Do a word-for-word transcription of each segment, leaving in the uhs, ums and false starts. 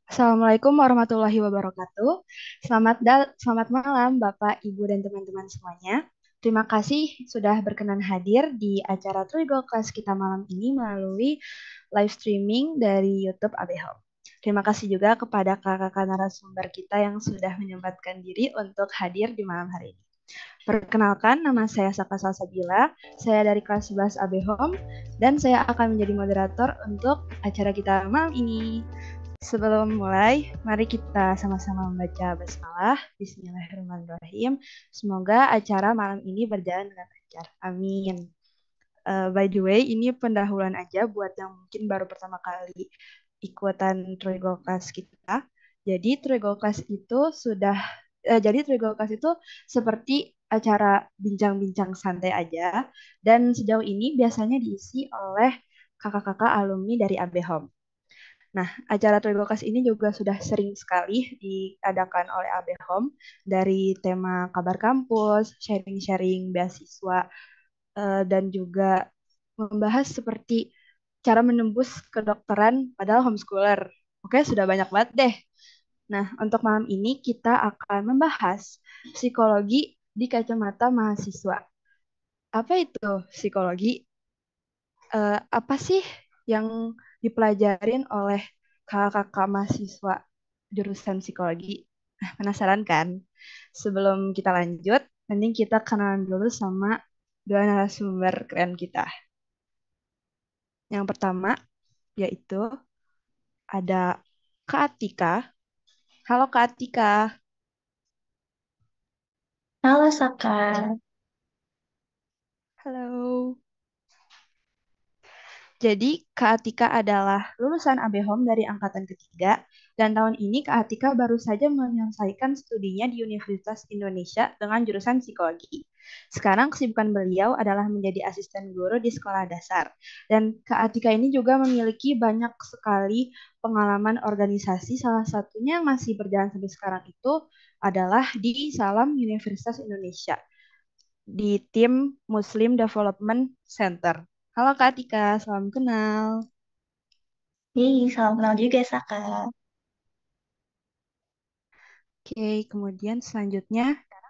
Assalamualaikum warahmatullahi wabarakatuh. Selamat dal- selamat malam Bapak, Ibu, dan teman-teman semuanya. Terima kasih sudah berkenan hadir di acara Trigo Class kita malam ini melalui live streaming dari YouTube A B Home. Terima kasih juga kepada kakak-kakak narasumber kita yang sudah menyempatkan diri untuk hadir di malam hari ini. Perkenalkan, nama saya Saka Salsabila, saya dari kelas sebelas A B Home, dan saya akan menjadi moderator untuk acara kita malam ini. Sebelum mulai, mari kita sama-sama membaca basmalah. Bismillahirrahmanirrahim. Semoga acara malam ini berjalan dengan lancar. Amin. Uh, by the way, ini pendahuluan aja buat yang mungkin baru pertama kali ikutan Trigo Class kita. Jadi Trigo Class itu sudah, eh, jadi Trigo Class itu seperti acara bincang-bincang santai aja. Dan sejauh ini biasanya diisi oleh kakak-kakak alumni dari A B Home. Nah, acara Trigokas ini juga sudah sering sekali diadakan oleh A B Home dari tema kabar kampus, sharing-sharing beasiswa, eh, dan juga membahas seperti cara menembus kedokteran padahal homeschooler. Oke, sudah banyak banget deh. Nah, untuk malam ini kita akan membahas psikologi di kacamata mahasiswa. Apa itu psikologi? Eh, apa sih yang dipelajarin oleh kakak-kakak mahasiswa jurusan psikologi? Nah, penasaran kan? Sebelum kita lanjut, mending kita kenalan dulu sama dua narasumber keren kita. Yang pertama yaitu ada Kak Atika. Halo Kak Atika. Halo Saka. Halo. Jadi, Kak Atika adalah lulusan A B Home dari angkatan ketiga, dan tahun ini Kak Atika baru saja menyelesaikan studinya di Universitas Indonesia dengan jurusan psikologi. Sekarang kesibukan beliau adalah menjadi asisten guru di sekolah dasar. Dan Kak Atika ini juga memiliki banyak sekali pengalaman organisasi, salah satunya yang masih berjalan sampai sekarang itu adalah di Salam Universitas Indonesia di tim Muslim Development Center. Halo Kak Tika, salam kenal. Hei, salam kenal juga Saka. Oke, kemudian selanjutnya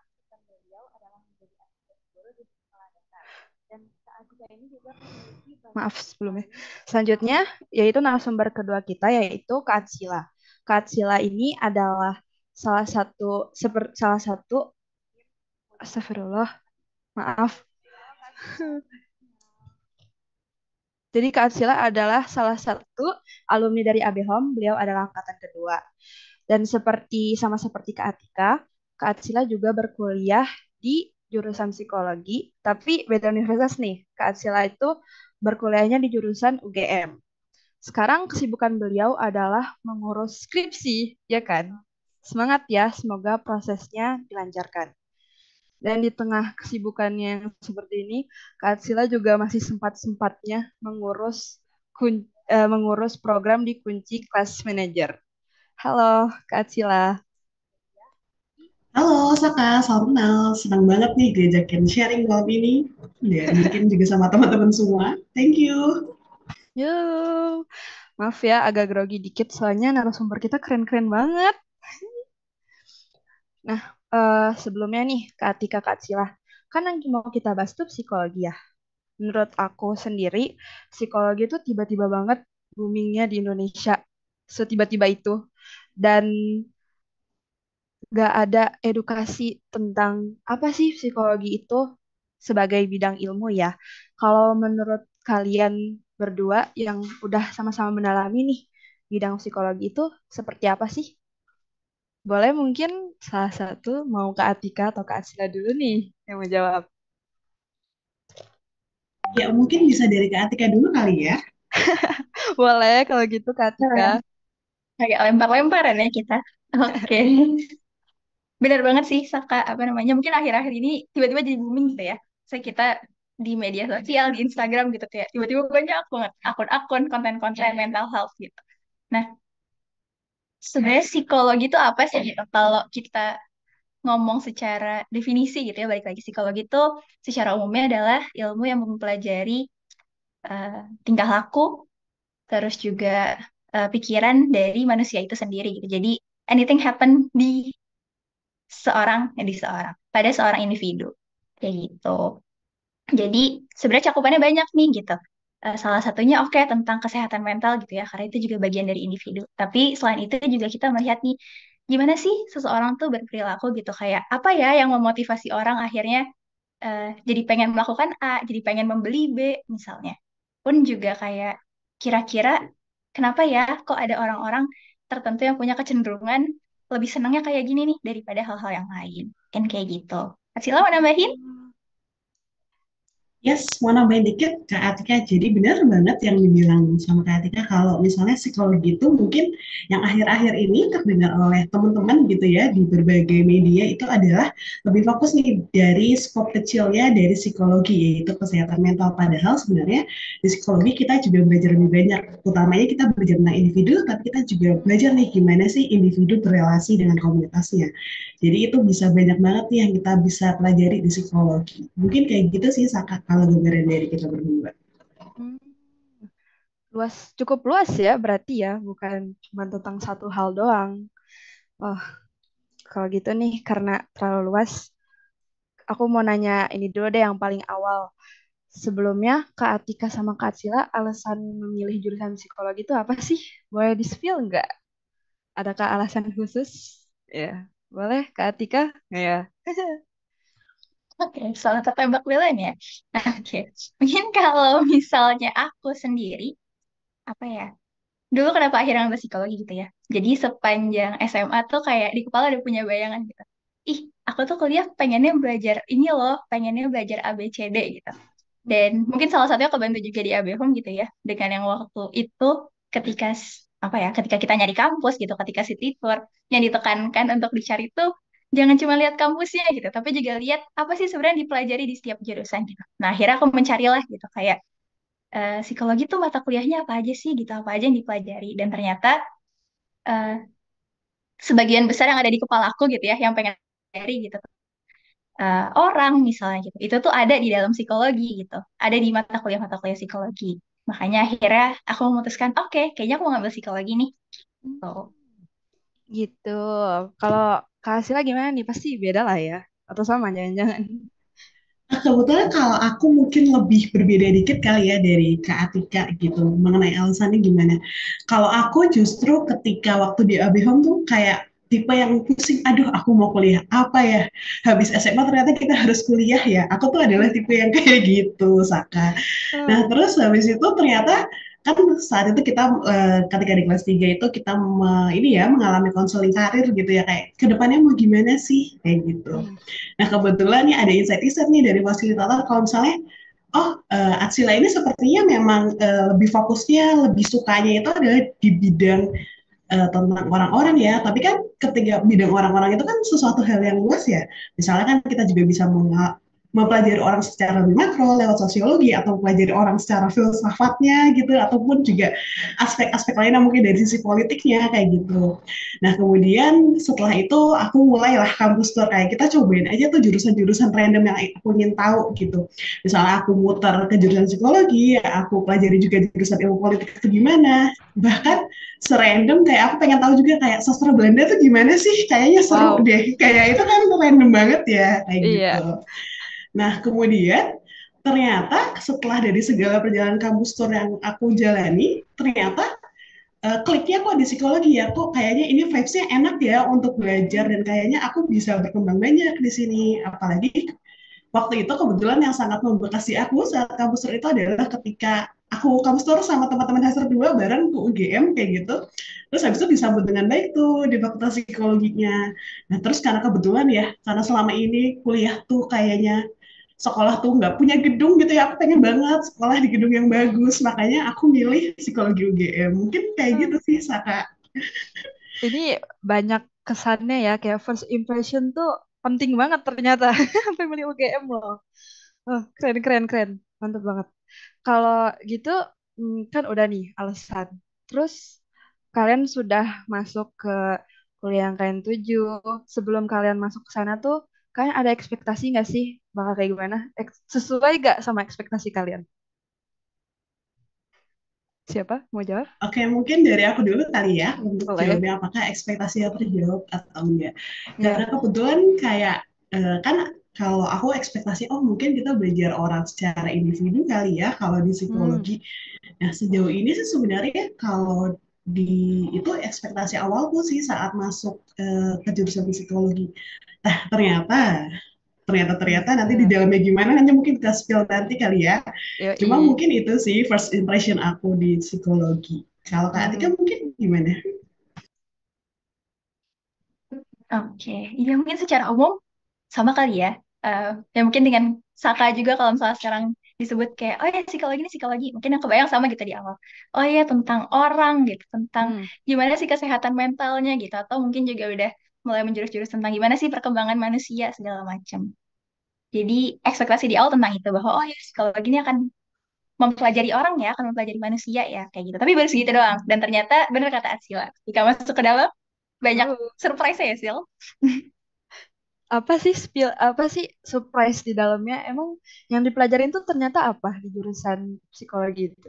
maaf sebelumnya. Selanjutnya yaitu narasumber kedua kita yaitu Kak Atsila. Kak Atsila ini adalah salah satu seper, salah satu astagfirullah, maaf. Jadi Kak Atsila adalah salah satu alumni dari A B Home, beliau adalah angkatan kedua. Dan seperti sama seperti Kak Atika, Kak Atsila juga berkuliah di jurusan psikologi, tapi beda universitas nih. Kak Atsila itu berkuliahnya di jurusan U G M. Sekarang kesibukan beliau adalah mengurus skripsi, ya kan? Semangat ya, semoga prosesnya dilancarkan. Dan di tengah kesibukannya yang seperti ini, Kak Atsila juga masih sempat-sempatnya mengurus kun- eh, mengurus program di Kunci Class Manager. Halo, Kak Atsila. Halo Saka, salam kenal. Senang banget nih diajakin sharing malam ini. Diajakin juga sama teman-teman semua. Thank you. Yuk, maaf ya agak grogi dikit soalnya narasumber kita keren-keren banget. Nah, eh, sebelumnya nih Kak Atika, Kak Atsila, kan yang mau kita bahas tuh psikologi ya. Menurut aku sendiri, psikologi itu tiba-tiba banget boomingnya di Indonesia. Setiba-tiba itu. Dan gak ada edukasi tentang apa sih psikologi itu sebagai bidang ilmu ya. Kalau menurut kalian berdua yang udah sama-sama mendalami nih bidang psikologi itu seperti apa sih? Boleh mungkin salah satu mau Kak Atika atau Kak Asila dulu nih yang mau jawab. Ya mungkin bisa dari Kak Atika dulu kali ya. Boleh kalau gitu Kak Atika. Nah, agak lempar-lemparan ya kita. Oke. Benar banget sih Saka, apa namanya? Mungkin akhir-akhir ini tiba-tiba jadi booming gitu ya. Saya kita di media sosial, di Instagram gitu kayak tiba-tiba banyak banget akun-akun konten-konten mental health gitu. Nah, sebenarnya psikologi itu apa sih gitu? Kalau kita ngomong secara definisi gitu ya, balik lagi psikologi itu secara umumnya adalah ilmu yang mempelajari eh, tingkah laku, terus juga eh, pikiran dari manusia itu sendiri gitu. Jadi anything happen di seorang, ya di seorang, pada seorang individu kayak gitu. Jadi sebenarnya cakupannya banyak nih gitu. Eh, salah satunya oke tentang kesehatan mental gitu ya, karena itu juga bagian dari individu. Tapi selain itu juga kita melihat nih, gimana sih seseorang tuh berperilaku gitu, kayak apa ya yang memotivasi orang akhirnya eh, jadi pengen melakukan A, jadi pengen membeli B misalnya. Pun juga kayak kira-kira kenapa ya kok ada orang-orang tertentu yang punya kecenderungan lebih senangnya kayak gini nih daripada hal-hal yang lain. Kan kayak gitu. Asila mau nambahin? Yes, mau nambahin dikit Kak Atika. Jadi benar banget yang dibilang sama Kak Atika kalau misalnya psikologi itu mungkin yang akhir-akhir ini terdengar oleh teman-teman gitu ya di berbagai media itu adalah lebih fokus nih dari skop kecilnya dari psikologi yaitu kesehatan mental. Padahal sebenarnya di psikologi kita juga belajar lebih banyak. Utamanya kita belajar tentang individu, tapi kita juga belajar nih gimana sih individu berrelasi dengan komunitasnya. Jadi itu bisa banyak banget nih yang kita bisa pelajari di psikologi. Mungkin kayak gitu sih Saka kalau gambaran dari kita berdua. Hmm, luas, cukup luas ya berarti ya, bukan cuma tentang satu hal doang. Oh, kalau gitu nih, karena terlalu luas, aku mau nanya ini dulu deh yang paling awal. Sebelumnya, Kak Atika sama Kak Sila, alasan memilih jurusan psikologi itu apa sih? Boleh di-spill nggak? Adakah alasan khusus? Ya, boleh Kak Atika? Ya. Oke, soal ketembak wilayah ya. Nah, oke. Mungkin kalau misalnya aku sendiri, apa ya? Dulu kenapa akhirnya ngambil psikologi gitu ya? Jadi sepanjang S M A tuh kayak di kepala udah punya bayangan gitu. Ih, aku tuh kuliah pengennya belajar ini loh, pengennya belajar A B C D gitu. Dan mungkin salah satunya kebantu juga di A B Home gitu ya. Dengan yang waktu itu ketika s- apa ya, ketika kita nyari kampus gitu, ketika city tour, yang ditekankan untuk dicari tuh jangan cuma lihat kampusnya gitu, tapi juga lihat apa sih sebenarnya dipelajari di setiap jurusan gitu. Nah, akhirnya aku mencarilah gitu kayak eh, psikologi tuh mata kuliahnya apa aja sih gitu, apa aja yang dipelajari. Dan ternyata eh, sebagian besar yang ada di kepala aku gitu ya, yang pengen dari gitu eh, orang misalnya gitu. Itu tuh ada di dalam psikologi gitu. Ada di mata kuliah-mata kuliah psikologi. Makanya akhirnya aku memutuskan, oke, kayaknya aku mau ngambil psikologi nih. Tuh. Gitu. Kalau Kak Sila gimana nih? Pasti beda lah ya. Atau sama jangan-jangan. Nah, kebetulan kalau aku mungkin lebih berbeda dikit kali ya dari Kak Atika gitu mengenai alasannya gimana. Kalau aku justru ketika waktu di A B Home tuh kayak tipe yang pusing, aduh aku mau kuliah apa ya? Habis S M A ternyata kita harus kuliah ya. Aku tuh adalah tipe yang kayak gitu, Saka. Nah, Hmm. terus habis itu ternyata kan saat itu kita eh, ketika di kelas tiga itu kita me- ini ya mengalami konseling karir gitu ya kayak kedepannya mau gimana sih kayak gitu. Hmm. Nah, kebetulan nih ada insight-insight nih dari fasilitator kalau misalnya oh eh, Atsila ini sepertinya memang eh, lebih fokusnya lebih sukanya itu adalah di bidang eh, tentang orang-orang ya, tapi kan ketika bidang orang-orang itu kan sesuatu hal yang luas ya. Misalnya kan kita juga bisa menga- mempelajari orang secara lebih makro lewat sosiologi atau mempelajari orang secara filsafatnya gitu ataupun juga aspek-aspek lainnya mungkin dari sisi politiknya kayak gitu. Nah, kemudian setelah itu aku mulailah kampus tour kayak kita cobain aja tuh jurusan-jurusan random yang aku ingin tahu gitu. Misalnya aku muter ke jurusan psikologi, aku pelajari juga jurusan ilmu politik itu gimana. Bahkan serandom kayak aku pengen tahu juga kayak sastra Belanda tuh gimana sih? Kayaknya seru Wow. deh. Kayak itu kan random banget ya kayak Iya. gitu. Nah, kemudian ternyata setelah dari segala perjalanan kampus tour yang aku jalani, ternyata uh, kliknya kok di psikologi ya, kok kayaknya ini vibes-nya enak ya untuk belajar dan kayaknya aku bisa berkembang banyak di sini. Apalagi waktu itu kebetulan yang sangat membekas di aku saat kampus tour itu adalah ketika aku kampus tour sama teman-teman semester dua bareng ke U G M kayak gitu. Terus habis itu disambut dengan baik tuh di fakultas psikologinya. Nah terus karena kebetulan ya, karena selama ini kuliah tuh kayaknya sekolah tuh nggak punya gedung gitu ya, aku pengen banget sekolah di gedung yang bagus. Makanya aku milih psikologi U G M. Mungkin kayak gitu Hmm. sih, Saka. Ini banyak kesannya ya, kayak first impression tuh penting banget ternyata. Sampai milih U G M loh. Oh, keren, keren, keren. Mantap banget. Kalau gitu, hmm, kan udah nih alasan. Terus kalian sudah masuk ke kuliah yang kalian tuju. Sebelum kalian masuk ke sana tuh, kalian ada ekspektasi nggak sih bakal kayak gimana? Ek- sesuai nggak sama ekspektasi kalian? Siapa mau jawab? Oke, mungkin dari aku dulu kali ya untuk Boleh. jawabnya apakah ekspektasinya terjawab atau enggak. Karena Ya. kebetulan kayak eh, kan kalau aku ekspektasi oh mungkin kita belajar orang secara individu kali ya kalau di Hmm. psikologi. Nah, sejauh ini sih sebenarnya kalau di itu ekspektasi awalku sih saat masuk eh, ke jurusan psikologi. Nah, ternyata ternyata ternyata nanti di Ternyata. dalamnya gimana hanya mungkin kita spill nanti kali ya. Cuma Yoi. mungkin itu sih first impression aku di psikologi. Kalau Kak Hmm. Atika mungkin gimana? Oke, ya mungkin secara umum sama kali ya. Eh, ya mungkin dengan Saka juga kalau misalnya sekarang disebut kayak, oh ya psikologi ini psikologi. Mungkin yang kebayang sama gitu di awal. Oh ya tentang orang gitu, tentang Hmm. gimana sih kesehatan mentalnya gitu. Atau mungkin juga udah mulai menjurus-jurus tentang gimana sih perkembangan manusia segala macam. Jadi ekspektasi di awal tentang itu bahwa oh ya psikologi ini akan mempelajari orang ya, akan mempelajari manusia ya kayak gitu. Tapi baru segitu doang. Dan ternyata bener kata Arsila, ketika masuk ke dalam banyak Oh. surprise ya Sil. Apa sih spill apa sih surprise di dalamnya? Emang yang dipelajarin tuh ternyata apa di jurusan psikologi itu?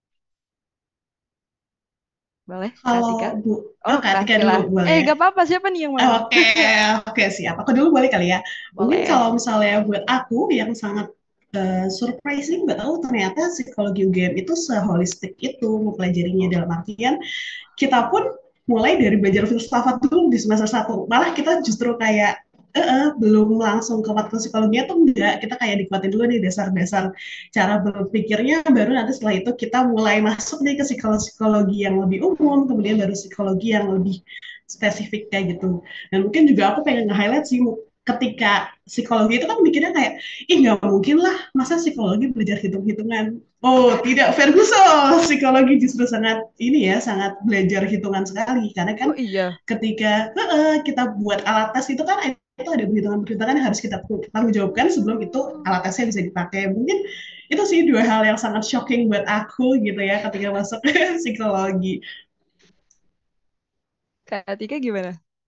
Boleh, Kak Tika? Kalau Bu, Oh, oh Kak Kak Atika Sila. dulu boleh Eh, ya? gak apa-apa. Siapa nih yang mau? Oke, oke siap. Aku dulu boleh kali ya. Mungkin Boleh. kalau misalnya buat aku yang sangat eh, surprising, nggak tahu ternyata psikologi U G M itu seholistik itu mempelajarinya dalam artian kita pun mulai dari belajar filsafat dulu di semester satu. Malah kita justru kayak eh, eh, belum langsung ke matkul psikologinya tuh enggak, kita kayak dikuatin dulu nih dasar-dasar cara berpikirnya, baru nanti setelah itu kita mulai masuk nih ke psikologi yang lebih umum, kemudian baru psikologi yang lebih spesifik kayak gitu. Dan mungkin juga aku pengen nge-highlight sih ketika psikologi itu kan mikirnya kayak ih nggak mungkin lah masa psikologi belajar hitung-hitungan. Oh, tidak, Ferguson. Psikologi justru sangat ini ya, sangat belajar hitungan sekali. Karena Oh kan iya. ketika uh, kita buat alat tes itu kan itu ada perhitungan-perhitungan yang harus kita tanggung jawabkan sebelum itu Oh. alat tesnya bisa dipakai. Mungkin itu sih dua hal yang sangat shocking buat aku gitu ya ketika masuk psikologi. Kak Tika gimana?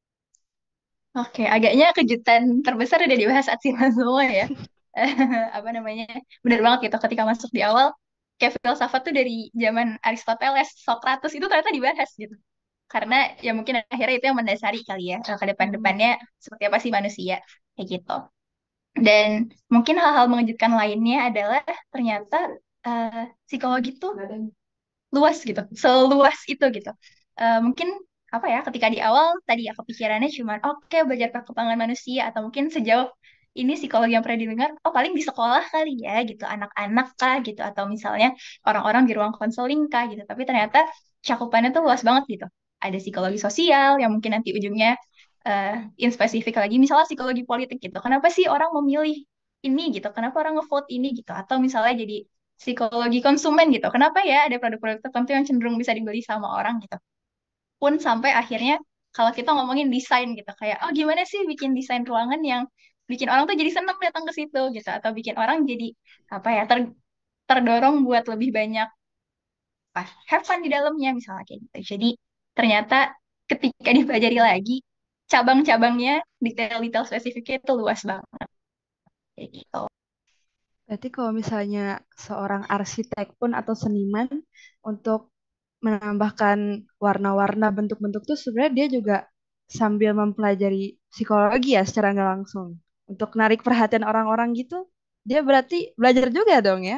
Oke, agaknya kejutan terbesar udah dibahas Atsila semua ya. Apa namanya? Bener banget gitu ketika masuk di awal kayak filsafat tuh dari zaman Aristoteles, Socrates itu ternyata dibahas gitu. Karena ya mungkin akhirnya itu yang mendasari kali ya ke Hmm. depan-depannya seperti apa sih manusia kayak gitu. Dan mungkin hal-hal mengejutkan lainnya adalah ternyata eh, psikologi tuh luas gitu, seluas itu gitu. Eh, mungkin apa ya, ketika di awal tadi ya kepikirannya cuman oke belajar perkembangan manusia atau mungkin sejauh ini psikologi yang pernah didengar, oh paling di sekolah kali ya gitu, anak-anak kah gitu atau misalnya orang-orang di ruang konseling kah gitu. Tapi ternyata cakupannya tuh luas banget gitu. Ada psikologi sosial yang mungkin nanti ujungnya eh in spesifik lagi, misalnya psikologi politik gitu. Kenapa sih orang memilih ini gitu? Kenapa orang ngevote ini gitu? Atau misalnya jadi psikologi konsumen gitu. Kenapa ya ada produk-produk tertentu yang cenderung bisa dibeli sama orang gitu. Pun sampai akhirnya kalau kita ngomongin desain gitu, kayak oh gimana sih bikin desain ruangan yang bikin orang tuh jadi senang datang ke situ gitu, atau bikin orang jadi apa ya ter- terdorong buat lebih banyak apa have fun di dalamnya misalnya kayak gitu. Jadi ternyata ketika dipelajari lagi cabang-cabangnya, detail-detail spesifiknya itu luas banget kayak gitu. Berarti kalau misalnya seorang arsitek pun atau seniman untuk menambahkan warna-warna bentuk-bentuk tuh sebenarnya dia juga sambil mempelajari psikologi ya secara nggak langsung. Untuk narik perhatian orang-orang gitu, dia berarti belajar juga dong ya.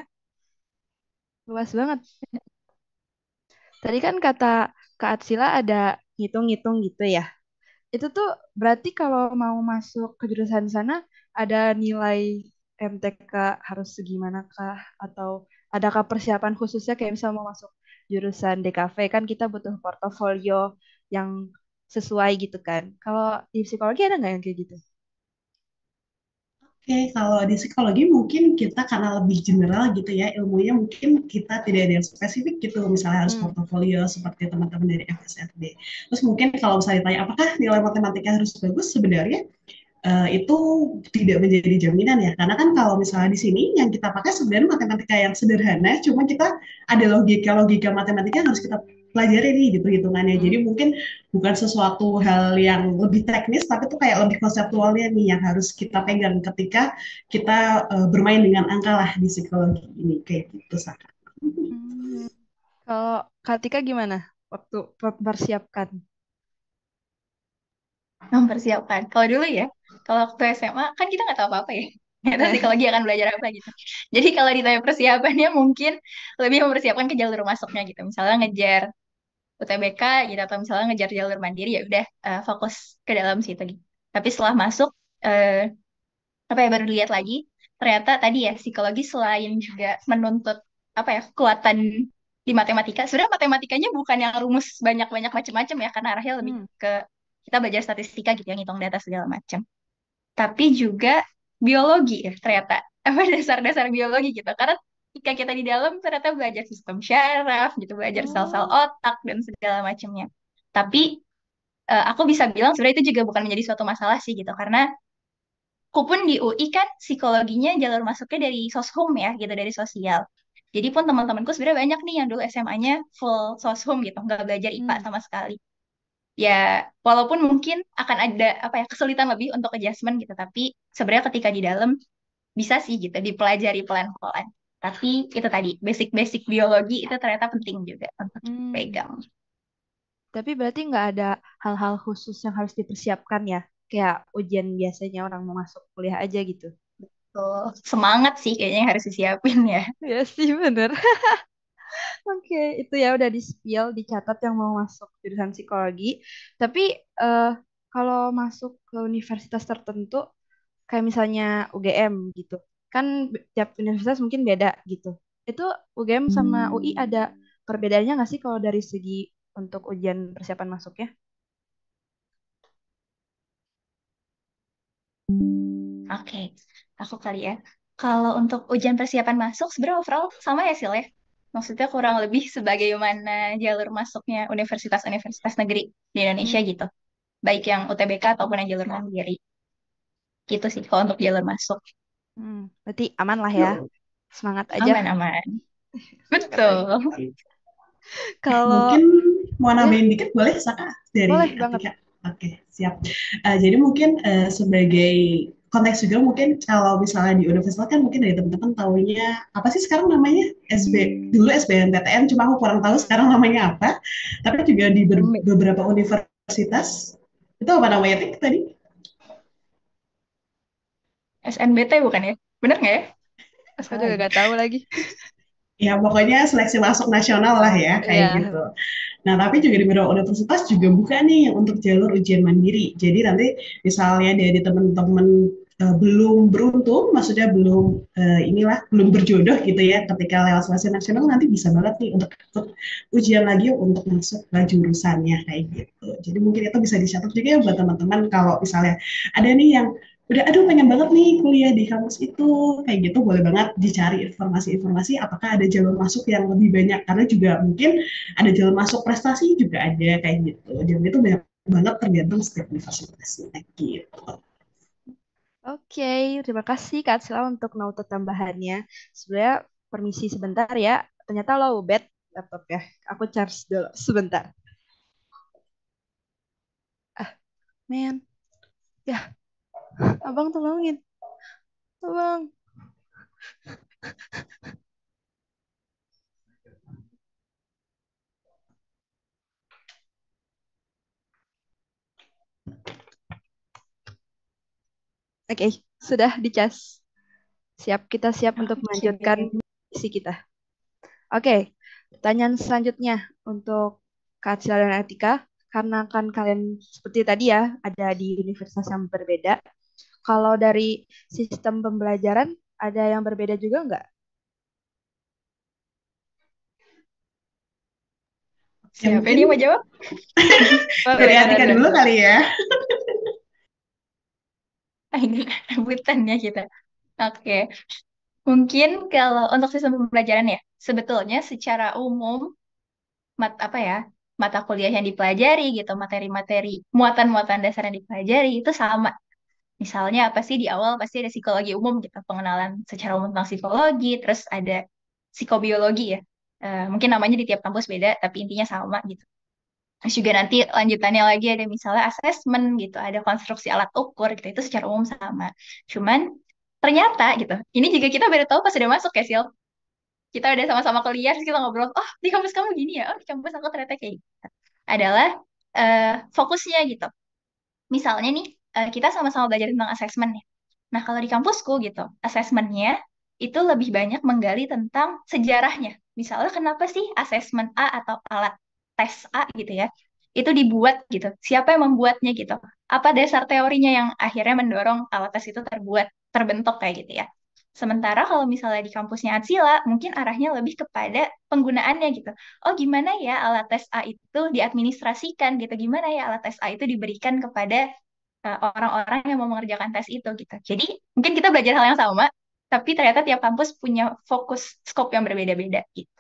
Luas banget. Tadi kan kata Kak Atsila ada ngitung-ngitung gitu ya. Itu tuh berarti kalau mau masuk ke jurusan sana ada nilai M T K harus segimana kah? Atau adakah persiapan khususnya kayak misal mau masuk jurusan D K V kan kita butuh portofolio yang sesuai gitu kan. Kalau di psikologi ada nggak yang kayak gitu? Oke, kalau di psikologi mungkin kita karena lebih general gitu ya, ilmunya mungkin kita tidak ada yang spesifik gitu, misalnya harus Hmm. portofolio seperti teman-teman dari F S R D. Terus mungkin kalau misalnya ditanya apakah nilai matematika harus bagus, sebenarnya eh, itu tidak menjadi jaminan ya, karena kan kalau misalnya di sini yang kita pakai sebenarnya matematika yang sederhana, cuma kita ada logika-logika matematika yang harus kita pelajari nih gitu hitungannya. Hmm. Jadi mungkin bukan sesuatu hal yang lebih teknis, tapi itu kayak lebih konseptualnya nih yang harus kita pegang ketika kita uh, bermain dengan angka lah di psikologi ini kayak gitu Saka. Hmm. Kalau Kak Tika gimana waktu mempersiapkan? Mempersiapkan. Kalau dulu ya, kalau waktu S M A kan kita nggak tahu apa-apa ya. Nggak tahu psikologi akan belajar apa gitu. Jadi kalau ditanya persiapannya mungkin lebih mempersiapkan ke jalur masuknya gitu. Misalnya ngejar U T B K gitu atau misalnya ngejar jalur mandiri ya udah eh, fokus ke dalam situ gitu. Tapi setelah masuk eh, apa ya baru lihat lagi ternyata tadi ya psikologi selain juga menuntut apa ya kekuatan di matematika. Sebenarnya matematikanya bukan yang rumus banyak-banyak macam-macam ya karena arahnya lebih Hmm. ke kita belajar statistika gitu yang ngitung data segala macam. Tapi juga biologi ya ternyata apa dasar-dasar biologi gitu. Karena ketika kita di dalam ternyata belajar sistem syaraf gitu, belajar sel-sel Oh. otak dan segala macamnya. Tapi eh, aku bisa bilang sebenarnya itu juga bukan menjadi suatu masalah sih gitu karena aku pun di U I kan psikologinya jalur masuknya dari soshum ya gitu dari sosial. Jadi pun teman-temanku sebenarnya banyak nih yang dulu S M A-nya full soshum gitu, nggak belajar I P A Hmm. sama sekali. Ya walaupun mungkin akan ada apa ya kesulitan lebih untuk adjustment gitu, tapi sebenarnya ketika di dalam bisa sih gitu dipelajari pelan-pelan. Tapi itu tadi basic-basic biologi itu ternyata penting juga untuk Hmm. pegang. Tapi berarti nggak ada hal-hal khusus yang harus dipersiapkan ya? Kayak ujian biasanya orang mau masuk kuliah aja gitu. Tuh, semangat sih kayaknya yang harus disiapin ya. Ya sih bener. Oke, itu ya udah di spill, dicatat yang mau masuk jurusan psikologi. Tapi eh, kalau masuk ke universitas tertentu, kayak misalnya U G M gitu, kan be- tiap universitas mungkin beda gitu. Itu U G M sama U I ada perbedaannya nggak sih kalau dari segi untuk ujian persiapan masuknya? Oke, aku kali ya. Kalau untuk ujian persiapan masuk, sebenarnya overall sama ya Sil ya. Maksudnya kurang lebih sebagaimana jalur masuknya universitas-universitas negeri di Indonesia Hmm, gitu. Baik yang U T B K ataupun yang jalur mandiri. Gitu sih kalau untuk jalur masuk. hmm, berarti aman lah ya, semangat aja, Aman-aman. semangat aja. Betul. Kalau Mungkin mau ya nambahin dikit boleh Saka boleh dari banget. Atika? Oke, siap. Eh, jadi mungkin eh, sebagai konteks juga mungkin kalau misalnya di universitas kan mungkin dari teman-teman taunya apa sih sekarang namanya S B dulu S B M P T N cuma aku kurang tahu Hmm. sekarang namanya apa. Tapi juga di ber- Amin. beberapa universitas itu apa namanya Tik tadi? S N B T bukan ya? Bener nggak ya? Oh, Aku salah juga ya? gak tahu lagi. Ya pokoknya seleksi masuk nasional lah ya kayak gitu. Iya. Nah, tapi juga di beberapa universitas juga buka nih yang untuk jalur ujian mandiri. Jadi nanti misalnya dari teman-teman uh, belum beruntung, maksudnya belum uh, inilah belum berjodoh gitu ya, ketika lewat seleksi nasional nanti bisa banget nih untuk ikut ujian lagi untuk masuk ke jurusannya kayak gitu. Jadi mungkin itu bisa dicatat juga ya buat teman-teman kalau misalnya ada nih yang udah aduh pengen banget nih kuliah di kampus itu kayak gitu boleh banget dicari informasi-informasi apakah ada jalur masuk yang lebih banyak karena juga mungkin ada jalur masuk prestasi juga ada kayak gitu. Jadi itu banyak banget tergantung setiap universitasnya gitu. Oke, terima kasih Kak Sila untuk note tambahannya. Sebenarnya permisi sebentar ya. Ternyata lo bed laptop ya. Aku charge dulu sebentar. Ah, men. Ya, abang tolongin. Abang. Oke, sudah dicas. Siap, kita siap untuk melanjutkan Oke. isi kita. Oke, pertanyaan selanjutnya untuk Kak Sila dan Etika. Karena kan kalian seperti tadi ya, ada di universitas yang berbeda. Kalau dari sistem pembelajaran, ada yang berbeda juga nggak? Ya Siapa mungkin ini yang mau jawab? dari Boleh, Atika boleh. dulu kali ya. Agak rebutan ya kita. Oke. Mungkin kalau untuk sistem pembelajaran ya, sebetulnya secara umum mat apa ya mata kuliah yang dipelajari gitu, materi-materi muatan-muatan dasar yang dipelajari itu sama. Misalnya apa sih di awal pasti ada psikologi umum gitu, pengenalan secara umum tentang psikologi, terus ada psikobiologi ya. Eh, mungkin namanya di tiap kampus beda, tapi intinya sama gitu. Terus juga nanti lanjutannya lagi ada misalnya asesmen gitu, ada konstruksi alat ukur gitu, itu secara umum sama. Cuman ternyata gitu, ini juga kita baru tahu pas udah masuk ya Sil. kita udah sama-sama kuliah, terus kita ngobrol, oh di kampus kamu gini ya, oh di kampus aku ternyata kayak gitu. Adalah eh, fokusnya gitu. Misalnya nih, eh, kita sama-sama belajar tentang asesmen ya. Nah, kalau di kampusku gitu, asesmennya itu lebih banyak menggali tentang sejarahnya. Misalnya kenapa sih asesmen A atau alat tes A gitu ya, itu dibuat gitu. Siapa yang membuatnya gitu? Apa dasar teorinya yang akhirnya mendorong alat tes itu terbuat, terbentuk kayak gitu ya. Sementara kalau misalnya di kampusnya Atsila, mungkin arahnya lebih kepada penggunaannya gitu. Oh, gimana ya alat tes A itu diadministrasikan gitu? Gimana ya alat tes A itu diberikan kepada eh, orang-orang yang mau mengerjakan tes itu gitu. Jadi mungkin kita belajar hal yang sama, tapi ternyata tiap kampus punya fokus scope yang berbeda-beda gitu.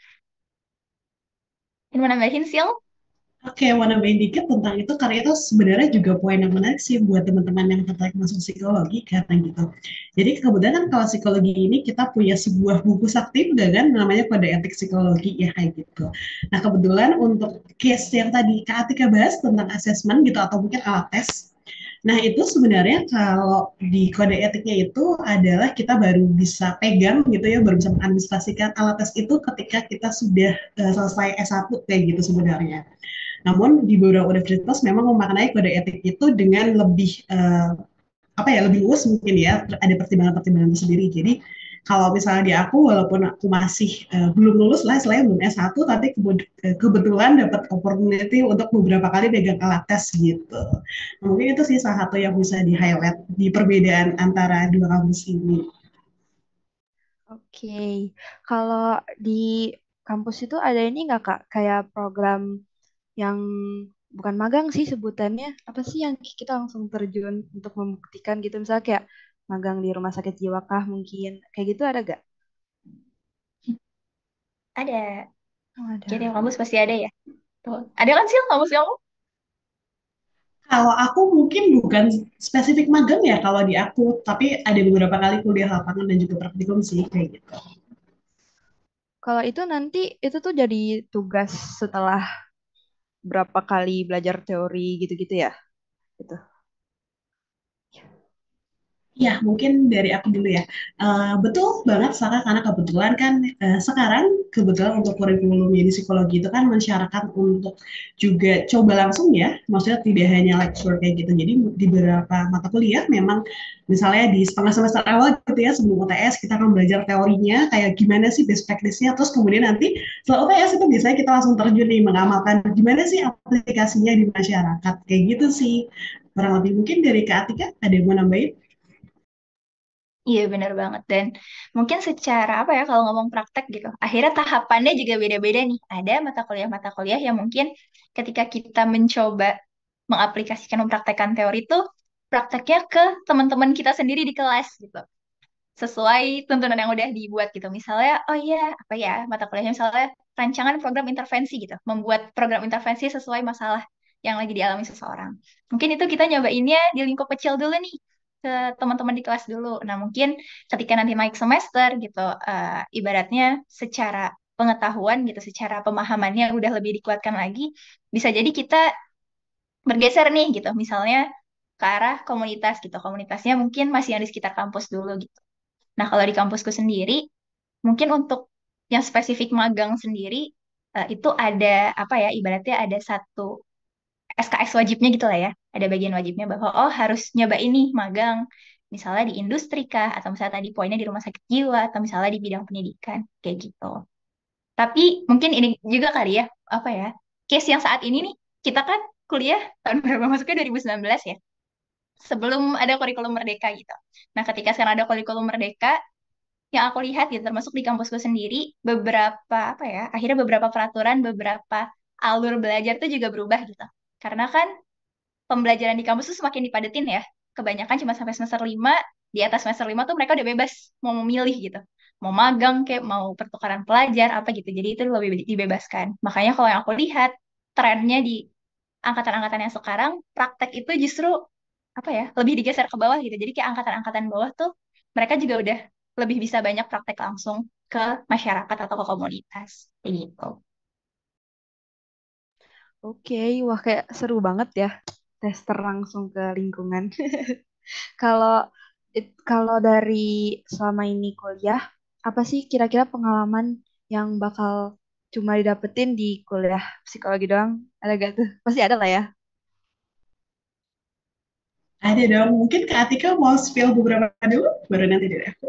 Ini mau nambahin, Sil? Oke, mau nambahin dikit tentang itu karena itu sebenarnya juga poin yang menarik sih buat teman-teman yang tertarik masuk psikologi karena gitu. Jadi kebetulan kan kalau psikologi ini kita punya sebuah buku sakti juga kan namanya Kode Etik Psikologi ya kayak gitu. Nah kebetulan untuk case yang tadi Kak Atika bahas tentang asesmen gitu atau mungkin alat tes. Nah itu sebenarnya kalau di kode etiknya itu adalah kita baru bisa pegang gitu ya, baru bisa mengadministrasikan alat tes itu ketika kita sudah uh, selesai S satu kayak gitu sebenarnya. Namun di beberapa universitas memang memaknai kode etik itu dengan lebih uh, apa ya lebih luas mungkin ya ada pertimbangan-pertimbangan tersendiri. Jadi kalau misalnya di aku walaupun aku masih uh, belum lulus lah selain belum S satu tapi kebetulan dapat opportunity untuk beberapa kali pegang alat tes gitu. Nah, mungkin itu sih salah satu yang bisa di highlight di perbedaan antara dua kampus ini. Oke, kalau di kampus itu ada ini nggak Kak, kayak program yang bukan magang sih sebutannya, apa sih yang kita langsung terjun untuk membuktikan gitu, misalnya kayak magang di rumah sakit jiwa kah mungkin, kayak gitu ada gak? Ada. Oh, Jadi ada. kampus pasti ada ya. Tuh. Ada kan, Sil, kampus kamu? Kalau aku mungkin bukan spesifik magang ya kalau di aku, tapi ada beberapa kali kuliah lapangan dan juga praktikum sih kayak gitu. Kalau itu nanti itu tuh jadi tugas setelah berapa kali belajar teori gitu-gitu ya? Gitu. Ya, mungkin dari aku dulu ya. Uh, betul banget, Saka, karena kebetulan kan uh, sekarang kebetulan untuk kurikulum di psikologi itu kan mensyaratkan untuk juga coba langsung ya, maksudnya tidak hanya lecture kayak gitu. Jadi di beberapa mata kuliah memang misalnya di setengah semester awal gitu ya sebelum U T S kita akan belajar teorinya kayak gimana sih best practice-nya, terus kemudian nanti setelah U T S itu biasanya kita langsung terjun nih mengamalkan gimana sih aplikasinya di masyarakat kayak gitu sih. Kurang lebih mungkin dari Kak Atika ada yang mau nambahin? Iya benar banget. Dan mungkin secara apa ya kalau ngomong praktek gitu, akhirnya tahapannya juga beda-beda nih. Ada mata kuliah-mata kuliah yang mungkin ketika kita mencoba mengaplikasikan mempraktekkan teori itu prakteknya ke teman-teman kita sendiri di kelas gitu. Sesuai tuntunan yang udah dibuat gitu. Misalnya, oh iya, apa ya, mata kuliahnya misalnya rancangan program intervensi gitu. Membuat program intervensi sesuai masalah yang lagi dialami seseorang. Mungkin itu kita nyobainnya di lingkup kecil dulu nih, ke teman-teman di kelas dulu. Nah, mungkin ketika nanti naik semester gitu, eh, ibaratnya secara pengetahuan gitu, secara pemahamannya udah lebih dikuatkan lagi, bisa jadi kita bergeser nih gitu. Misalnya ke arah komunitas gitu. Komunitasnya mungkin masih yang di sekitar kampus dulu gitu. Nah, kalau di kampusku sendiri, mungkin untuk yang spesifik magang sendiri, eh, itu ada apa ya, ibaratnya ada satu S K S wajibnya gitu lah ya. Ada bagian wajibnya bahwa, oh harus nyoba ini magang, misalnya di industri kah, atau misalnya tadi poinnya di rumah sakit jiwa, atau misalnya di bidang pendidikan, kayak gitu. Tapi mungkin ini juga kali ya, apa ya, case yang saat ini nih, kita kan kuliah tahun berapa masuknya dua ribu sembilan belas ya, sebelum ada kurikulum merdeka gitu. Nah, ketika sekarang ada kurikulum merdeka, yang aku lihat ya termasuk di kampusku sendiri beberapa apa ya akhirnya beberapa peraturan beberapa alur belajar tuh juga berubah gitu karena kan pembelajaran di kampus tuh semakin dipadetin ya kebanyakan cuma sampai semester lima di atas semester lima tuh mereka udah bebas mau memilih gitu mau magang kayak mau pertukaran pelajar apa gitu jadi itu lebih dibebaskan makanya kalau yang aku lihat trennya di angkatan-angkatan yang sekarang praktek itu justru apa ya lebih digeser ke bawah gitu jadi kayak angkatan-angkatan bawah tuh mereka juga udah lebih bisa banyak praktek langsung ke masyarakat atau ke komunitas kayak gitu. Oke, wah kayak seru banget ya tester langsung ke lingkungan. Kalau it- kalau dari selama ini kuliah, apa sih kira-kira pengalaman yang bakal cuma didapetin di kuliah psikologi doang? Ada gak tuh? Pasti ada lah ya. Ada dong, mungkin Kak Atika mau spill beberapa dulu, baru nanti dari aku.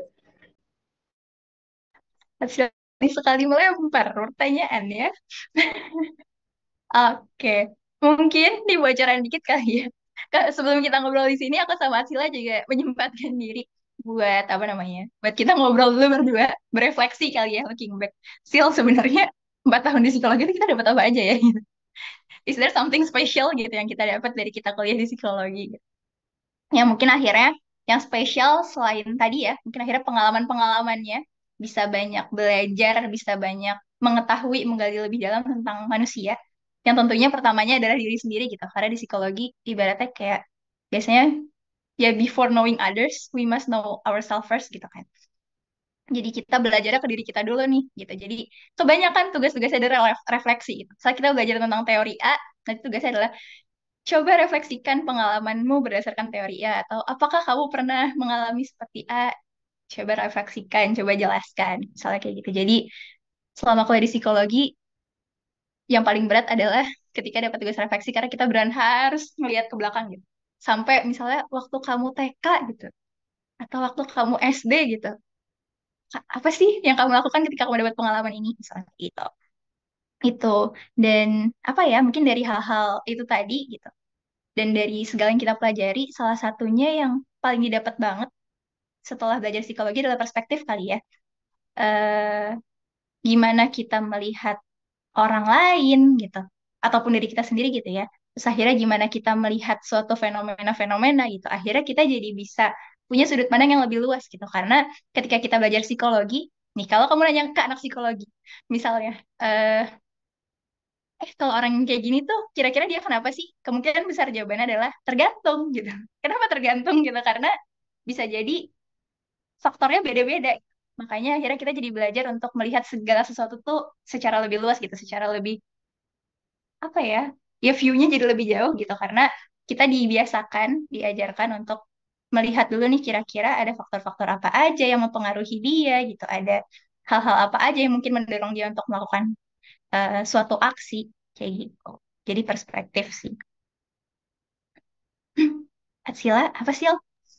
Ini sekali melempar pertanyaan ya. Oke, mungkin dibocoran dikit kali ya. Kak, sebelum kita ngobrol di sini, aku sama Sila juga menyempatkan diri buat apa namanya? Buat kita ngobrol dulu berdua, berefleksi kali ya, looking back. Sil, sebenarnya empat tahun di psikologi itu kita dapat apa aja ya? Is there something special gitu yang kita dapat dari kita kuliah di psikologi? Gitu. Ya mungkin akhirnya yang spesial selain tadi ya, mungkin akhirnya pengalaman-pengalamannya bisa banyak belajar, bisa banyak mengetahui, menggali lebih dalam tentang manusia. Yang tentunya pertamanya adalah diri sendiri gitu. Karena di psikologi ibaratnya kayak biasanya ya before knowing others, we must know ourselves first gitu kan. Jadi kita belajarnya ke diri kita dulu nih gitu. Jadi kebanyakan tugas-tugasnya adalah ref- refleksi gitu. Saat kita belajar tentang teori A, nanti tugasnya adalah coba refleksikan pengalamanmu berdasarkan teori A atau apakah kamu pernah mengalami seperti A? Coba refleksikan, coba jelaskan, misalnya kayak gitu. Jadi selama kuliah di psikologi, yang paling berat adalah ketika dapat tugas refleksi karena kita beran harus melihat ke belakang gitu. Sampai misalnya waktu kamu T K gitu atau waktu kamu S D gitu. Apa sih yang kamu lakukan ketika kamu dapat pengalaman ini? Misalnya gitu. Itu dan apa ya? Mungkin dari hal-hal itu tadi gitu. Dan dari segala yang kita pelajari, salah satunya yang paling didapat banget setelah belajar psikologi adalah perspektif kali ya. Eh, Gimana kita melihat orang lain gitu, ataupun diri kita sendiri gitu ya. Terus akhirnya gimana kita melihat suatu fenomena-fenomena gitu. Akhirnya kita jadi bisa punya sudut pandang yang lebih luas gitu. Karena ketika kita belajar psikologi, nih kalau kamu nanya ke anak psikologi, misalnya, eh, eh kalau orang yang kayak gini tuh kira-kira dia kenapa sih? Kemungkinan besar jawabannya adalah tergantung gitu. Kenapa tergantung gitu? Karena bisa jadi faktornya beda-beda. Makanya akhirnya kita jadi belajar untuk melihat segala sesuatu tuh secara lebih luas gitu, secara lebih apa ya? Ya view-nya jadi lebih jauh gitu karena kita dibiasakan, diajarkan untuk melihat dulu nih kira-kira ada faktor-faktor apa aja yang mempengaruhi dia gitu, ada hal-hal apa aja yang mungkin mendorong dia untuk melakukan eh, suatu aksi kayak gitu. Jadi perspektif sih. Atsila, apa sih?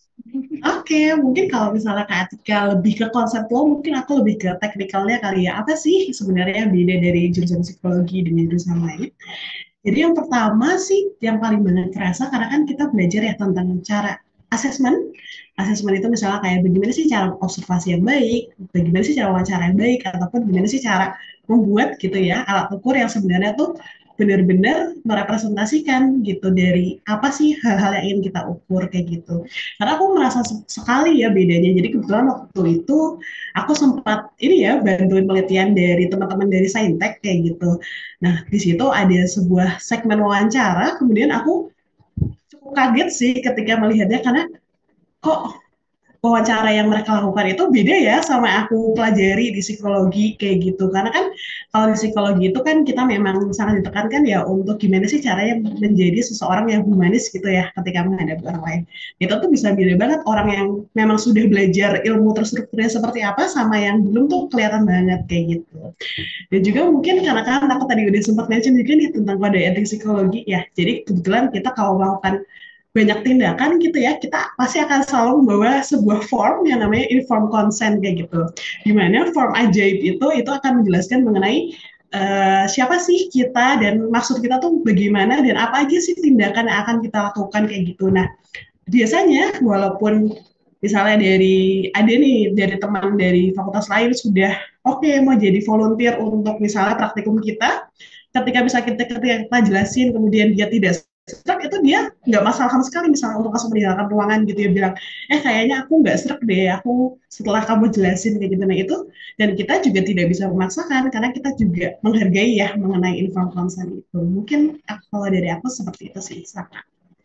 Oke, mungkin kalau misalnya Kak Atika lebih ke konseptual, mungkin aku lebih ke teknikalnya kali ya. Apa sih sebenarnya yang beda dari jurusan psikologi dengan jurusan lain? Jadi yang pertama sih, yang paling banyak terasa karena kan kita belajar ya tentang cara asesmen. Asesmen itu misalnya kayak bagaimana sih cara observasi yang baik, bagaimana sih cara wawancara yang baik, ataupun bagaimana sih cara membuat gitu ya alat ukur yang sebenarnya tuh benar-benar merepresentasikan gitu dari apa sih hal-hal yang ingin kita ukur kayak gitu. Karena aku merasa sekali ya bedanya. Jadi kebetulan waktu itu aku sempat ini ya bantuin penelitian dari teman-teman dari Saintek kayak gitu. Nah, di situ ada sebuah segmen wawancara, kemudian aku cukup kaget sih ketika melihatnya karena kok wawancara yang mereka lakukan itu beda ya sama aku pelajari di psikologi kayak gitu. Karena kan kalau di psikologi itu kan kita memang sangat ditekankan ya untuk gimana sih caranya menjadi seseorang yang humanis gitu ya ketika menghadapi orang lain. Itu tuh bisa beda banget orang yang memang sudah belajar ilmu terstrukturnya seperti apa sama yang belum tuh kelihatan banget kayak gitu. Dan juga mungkin karena kan aku tadi udah sempat mention juga nih tentang kode etik psikologi ya. Jadi kebetulan kita kalau melakukan banyak tindakan gitu ya, kita pasti akan selalu membawa sebuah form yang namanya informed consent kayak gitu. Dimana form ajaib itu itu akan menjelaskan mengenai uh, siapa sih kita dan maksud kita tuh bagaimana dan apa aja sih tindakan yang akan kita lakukan kayak gitu. Nah, biasanya walaupun misalnya dari ada nih dari teman dari fakultas lain sudah oke okay, mau jadi volunteer untuk misalnya praktikum kita, ketika bisa kita ketika kita jelasin kemudian dia tidak serak itu dia nggak masalah sama sekali misalnya untuk langsung meninggalkan ruangan gitu ya bilang eh kayaknya aku nggak serak deh aku setelah kamu jelasin kayak gitu nah itu dan kita juga tidak bisa memaksakan karena kita juga menghargai ya mengenai informed consent itu mungkin kalau dari aku seperti itu sih Saka.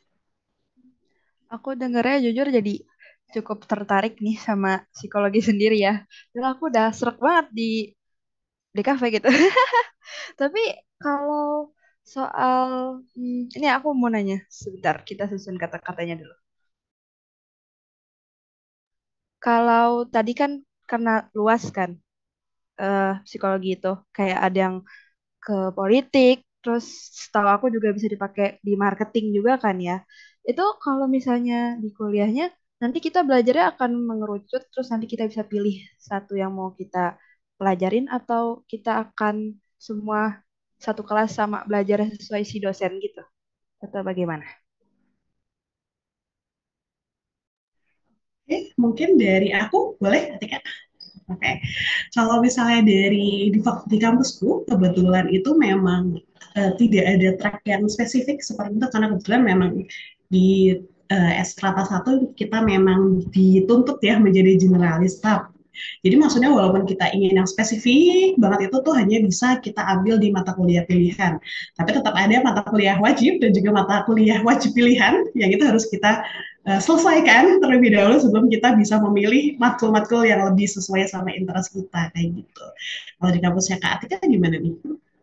Aku dengernya jujur jadi cukup tertarik nih sama psikologi sendiri ya. Dan aku udah serak banget di di kafe gitu. Tapi kalau soal hmm, ini aku mau nanya sebentar, kita susun kata-katanya dulu. Kalau tadi kan karena luas kan, eh, psikologi itu. Kayak ada yang ke politik, terus setahu aku juga bisa dipakai di marketing juga kan ya. Itu kalau misalnya di kuliahnya, nanti kita belajarnya akan mengerucut, terus nanti kita bisa pilih satu yang mau kita pelajarin, atau kita akan semua satu kelas sama belajar sesuai si dosen gitu, atau bagaimana? Oke, mungkin dari aku boleh, Atika? Oke, kalau misalnya dari di, fak- di kampusku, kebetulan itu memang eh, tidak ada track yang spesifik seperti itu, karena kebetulan memang di eh, Strata satu kita memang dituntut ya menjadi generalis tab. Jadi maksudnya walaupun kita ingin yang spesifik banget itu tuh hanya bisa kita ambil di mata kuliah pilihan. Tapi tetap ada mata kuliah wajib dan juga mata kuliah wajib pilihan yang itu harus kita uh, selesaikan terlebih dahulu sebelum kita bisa memilih matkul-matkul yang lebih sesuai sama interest kita kayak gitu. Kalau di kampusnya Kak Atika gimana nih?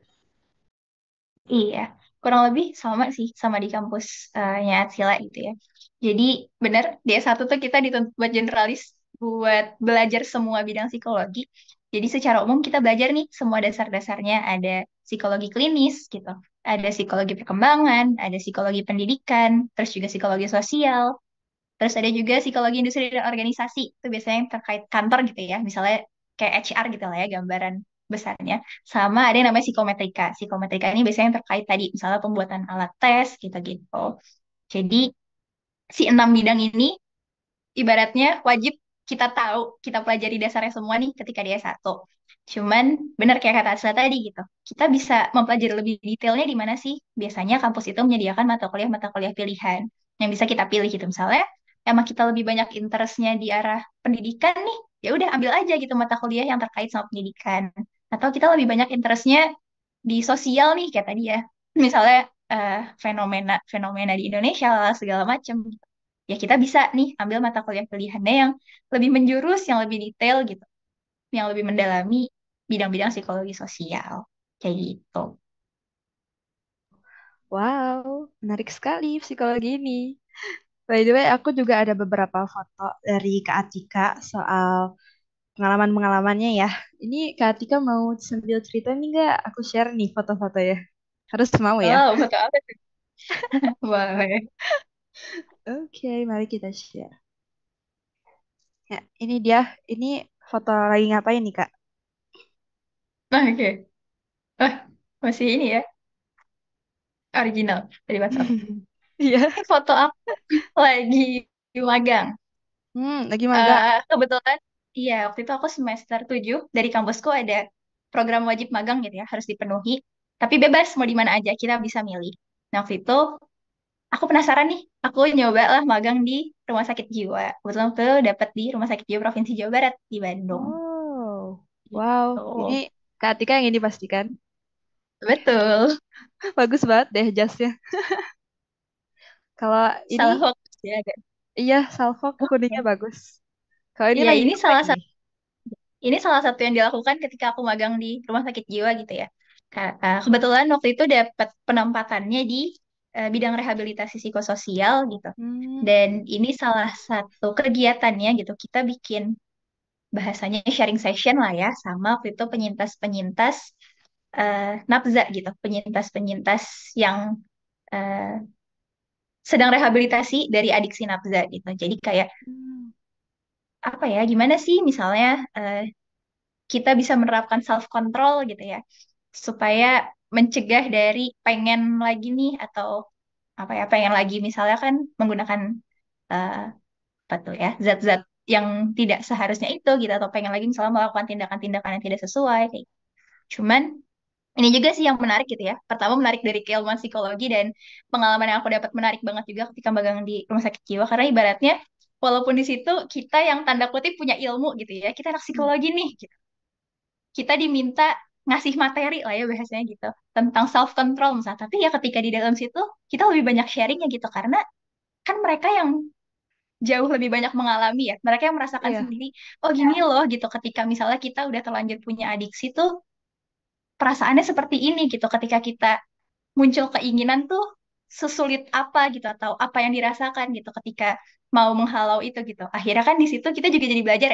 Iya, kurang lebih sama sih sama di kampusnya Sila gitu ya. Jadi benar, D satu tuh kita dituntut buat generalis, buat belajar semua bidang psikologi. Jadi secara umum kita belajar nih semua dasar-dasarnya, ada psikologi klinis gitu, ada psikologi perkembangan, ada psikologi pendidikan, terus juga psikologi sosial, terus ada juga psikologi industri dan organisasi. Itu biasanya yang terkait kantor gitu ya. Misalnya kayak H R gitu lah ya gambaran besarnya. Sama ada yang namanya psikometrika. Psikometrika ini biasanya yang terkait tadi misalnya pembuatan alat tes gitu-gitu. Jadi si enam bidang ini ibaratnya wajib kita tahu, kita pelajari dasarnya semua nih ketika dia satu. Cuman benar kayak kata Asla tadi gitu. Kita bisa mempelajari lebih detailnya di mana sih? Biasanya kampus itu menyediakan mata kuliah-mata kuliah pilihan yang bisa kita pilih gitu. Misalnya emang kita lebih banyak interestnya di arah pendidikan nih, ya udah ambil aja gitu mata kuliah yang terkait sama pendidikan. Atau kita lebih banyak interestnya di sosial nih kayak tadi ya. Misalnya eh, fenomena fenomena di Indonesia lah segala macam ya kita bisa nih ambil mata kuliah pilihannya yang lebih menjurus, yang lebih detail gitu, yang lebih mendalami bidang-bidang psikologi sosial. Kayak gitu. Wow, menarik sekali psikologi ini. By the way, aku juga ada beberapa foto dari Kak Atika soal pengalaman-pengalamannya ya. Ini Kak Atika mau sambil cerita nih nggak? Aku share nih foto-foto ya. Harus mau ya. Oh, foto apa tuh? Boleh. Oke, mari kita share. Ya, ini dia. Ini foto lagi ngapain nih, Kak? Nah, oke. Ah, masih ini ya, original dari WhatsApp. Iya. Ini foto aku lagi magang. Hmm, lagi magang. Eh, kebetulan, iya, waktu itu aku semester tujuh dari kampusku ada program wajib magang gitu ya, harus dipenuhi. Tapi bebas, mau di mana aja, kita bisa milih. Nah, waktu itu aku penasaran nih, aku nyoba lah magang di rumah sakit jiwa. Kebetulan aku dapat di Rumah Sakit Jiwa Provinsi Jawa Barat di Bandung. Oh, wow. Ini Gitu. Kak Atika yang ini pastikan. Betul. Bagus banget deh jasnya. Kalau Salah ini, fokus ya agak. iya, salfok kuningnya bagus. Kalau ini Iya, lagi ini ngapain salah nih? satu ini salah satu yang dilakukan ketika aku magang di rumah sakit jiwa gitu ya. Ka- eh, Kebetulan waktu itu dapat penempatannya di eh, bidang rehabilitasi psikososial gitu. Hmm, Dan ini salah satu kegiatannya gitu. Kita bikin bahasanya sharing session lah ya sama waktu itu penyintas-penyintas eh, nafza gitu, penyintas-penyintas yang eh, sedang rehabilitasi dari adiksi nafza gitu. Jadi kayak hmm, apa ya, gimana sih misalnya eh, kita bisa menerapkan self control gitu ya, supaya mencegah dari pengen lagi nih atau apa ya, pengen lagi misalnya kan menggunakan eh, apa tuh ya, zat-zat yang tidak seharusnya itu gitu, atau pengen lagi misalnya melakukan tindakan-tindakan yang tidak sesuai kayak gitu. Cuman ini juga sih yang menarik gitu ya. Pertama menarik dari keilmuan psikologi dan pengalaman yang aku dapat menarik banget juga ketika magang di rumah sakit jiwa karena ibaratnya walaupun di situ kita yang tanda kutip punya ilmu gitu ya. Kita anak hmm. psikologi nih gitu. Kita diminta ngasih materi lah ya bahasanya gitu tentang self control misalnya. Tapi ya ketika di dalam situ kita lebih banyak sharingnya gitu karena kan mereka yang jauh lebih banyak mengalami ya. Mereka yang merasakan Iya, sendiri, oh gini loh gitu ketika misalnya kita udah terlanjur punya adiksi tuh perasaannya seperti ini gitu ketika kita muncul keinginan tuh sesulit apa gitu atau apa yang dirasakan gitu ketika mau menghalau itu gitu. Akhirnya kan di situ kita juga jadi belajar ya.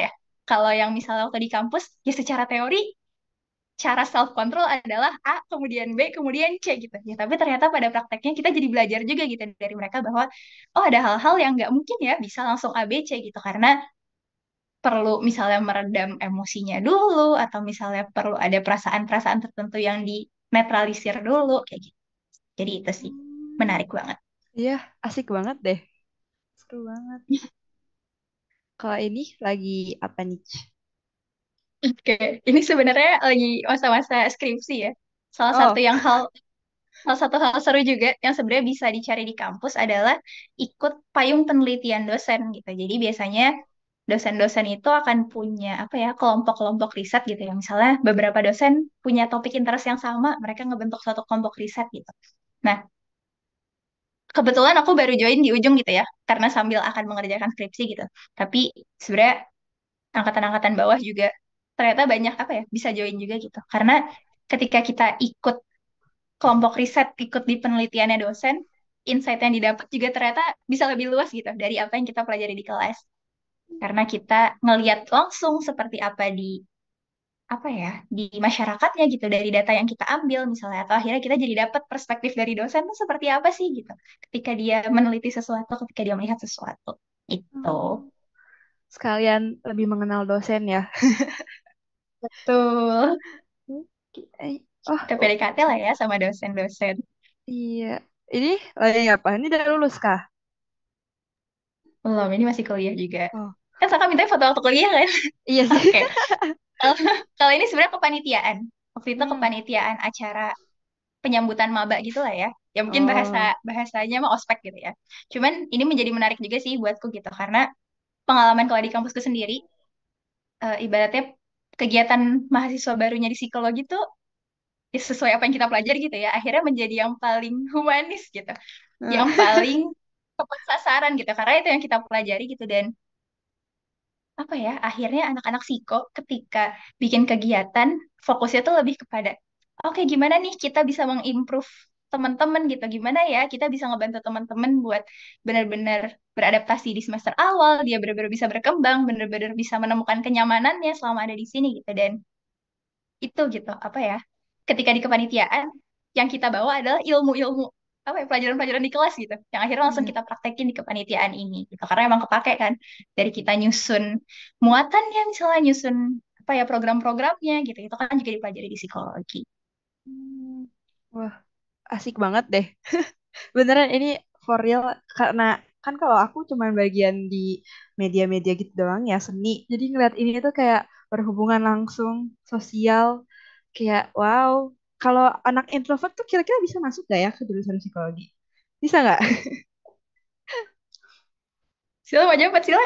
Kalau yang misalnya waktu di kampus, ya secara teori, cara self control adalah A, kemudian B, kemudian C gitu. Ya, tapi ternyata pada prakteknya kita jadi belajar juga gitu dari mereka bahwa oh ada hal-hal yang nggak mungkin ya bisa langsung A, B, C gitu karena perlu misalnya meredam emosinya dulu atau misalnya perlu ada perasaan-perasaan tertentu yang dinetralisir dulu kayak gitu. Jadi itu sih Hmm, menarik banget. iya, asik banget deh. Seru banget. Kalau ini lagi apa nih? Oke, ini sebenarnya lagi masa-masa skripsi ya. Salah satu Oh, yang hal Salah satu hal seru juga yang sebenarnya bisa dicari di kampus adalah ikut payung penelitian dosen gitu. Jadi biasanya dosen-dosen itu akan punya apa ya kelompok-kelompok riset gitu ya. Misalnya beberapa dosen punya topik interest yang sama, mereka ngebentuk suatu kelompok riset gitu. Nah, kebetulan aku baru join di ujung gitu ya, karena sambil akan mengerjakan skripsi gitu. Tapi sebenarnya angkatan-angkatan bawah juga ternyata banyak apa ya bisa join juga gitu. Karena ketika kita ikut kelompok riset ikut di penelitiannya dosen, insight yang didapat juga ternyata bisa lebih luas gitu dari apa yang kita pelajari di kelas. Karena kita ngelihat langsung seperti apa di apa ya di masyarakatnya gitu dari data yang kita ambil misalnya atau akhirnya kita jadi dapat perspektif dari dosen tuh seperti apa sih gitu ketika dia meneliti sesuatu ketika dia melihat sesuatu itu hmm, sekalian lebih mengenal dosen ya. betul Oke. Oh, kita oh, P D K T lah ya sama dosen-dosen iya. Ini lagi apa? Ini udah lulus kah? belum ini masih kuliah juga Oh, kan Saka minta foto waktu kuliah kan iya sih. oke. Kalau kalau ini sebenarnya kepanitiaan. Waktu itu Hmm. kepanitiaan acara penyambutan maba gitu lah ya. Ya mungkin bahasa Oh. bahasanya mah ospek gitu ya. Cuman ini menjadi menarik juga sih buatku gitu karena pengalaman kalau di kampusku sendiri eh, ibaratnya kegiatan mahasiswa barunya di psikologi tuh ya sesuai apa yang kita pelajari gitu ya. Akhirnya menjadi yang paling humanis gitu. Yang paling tepat sasaran gitu karena itu yang kita pelajari gitu dan apa ya akhirnya anak-anak psiko ketika bikin kegiatan fokusnya tuh lebih kepada oke gimana nih kita bisa mengimprove teman-teman gitu gimana ya kita bisa ngebantu teman-teman buat benar-benar beradaptasi di semester awal dia benar-benar bisa berkembang benar-benar bisa menemukan kenyamanannya selama ada di sini gitu dan itu gitu apa ya ketika di kepanitiaan yang kita bawa adalah ilmu-ilmu apa ya pelajaran-pelajaran di kelas gitu yang akhirnya langsung Iya. kita praktekin di kepanitiaan ini gitu karena emang kepake kan dari kita nyusun muatannya misalnya nyusun apa ya program-programnya gitu itu kan juga dipelajari di psikologi. Hmm. Wah, asik banget deh. Beneran ini for real karena kan kalau aku cuman bagian di media-media gitu doang ya seni. Jadi ngeliat ini tuh kayak berhubungan langsung sosial kayak wow. Kalau anak introvert tuh kira-kira bisa masuk gak ya ke jurusan psikologi? Bisa nggak? Sila mau jawab Sila.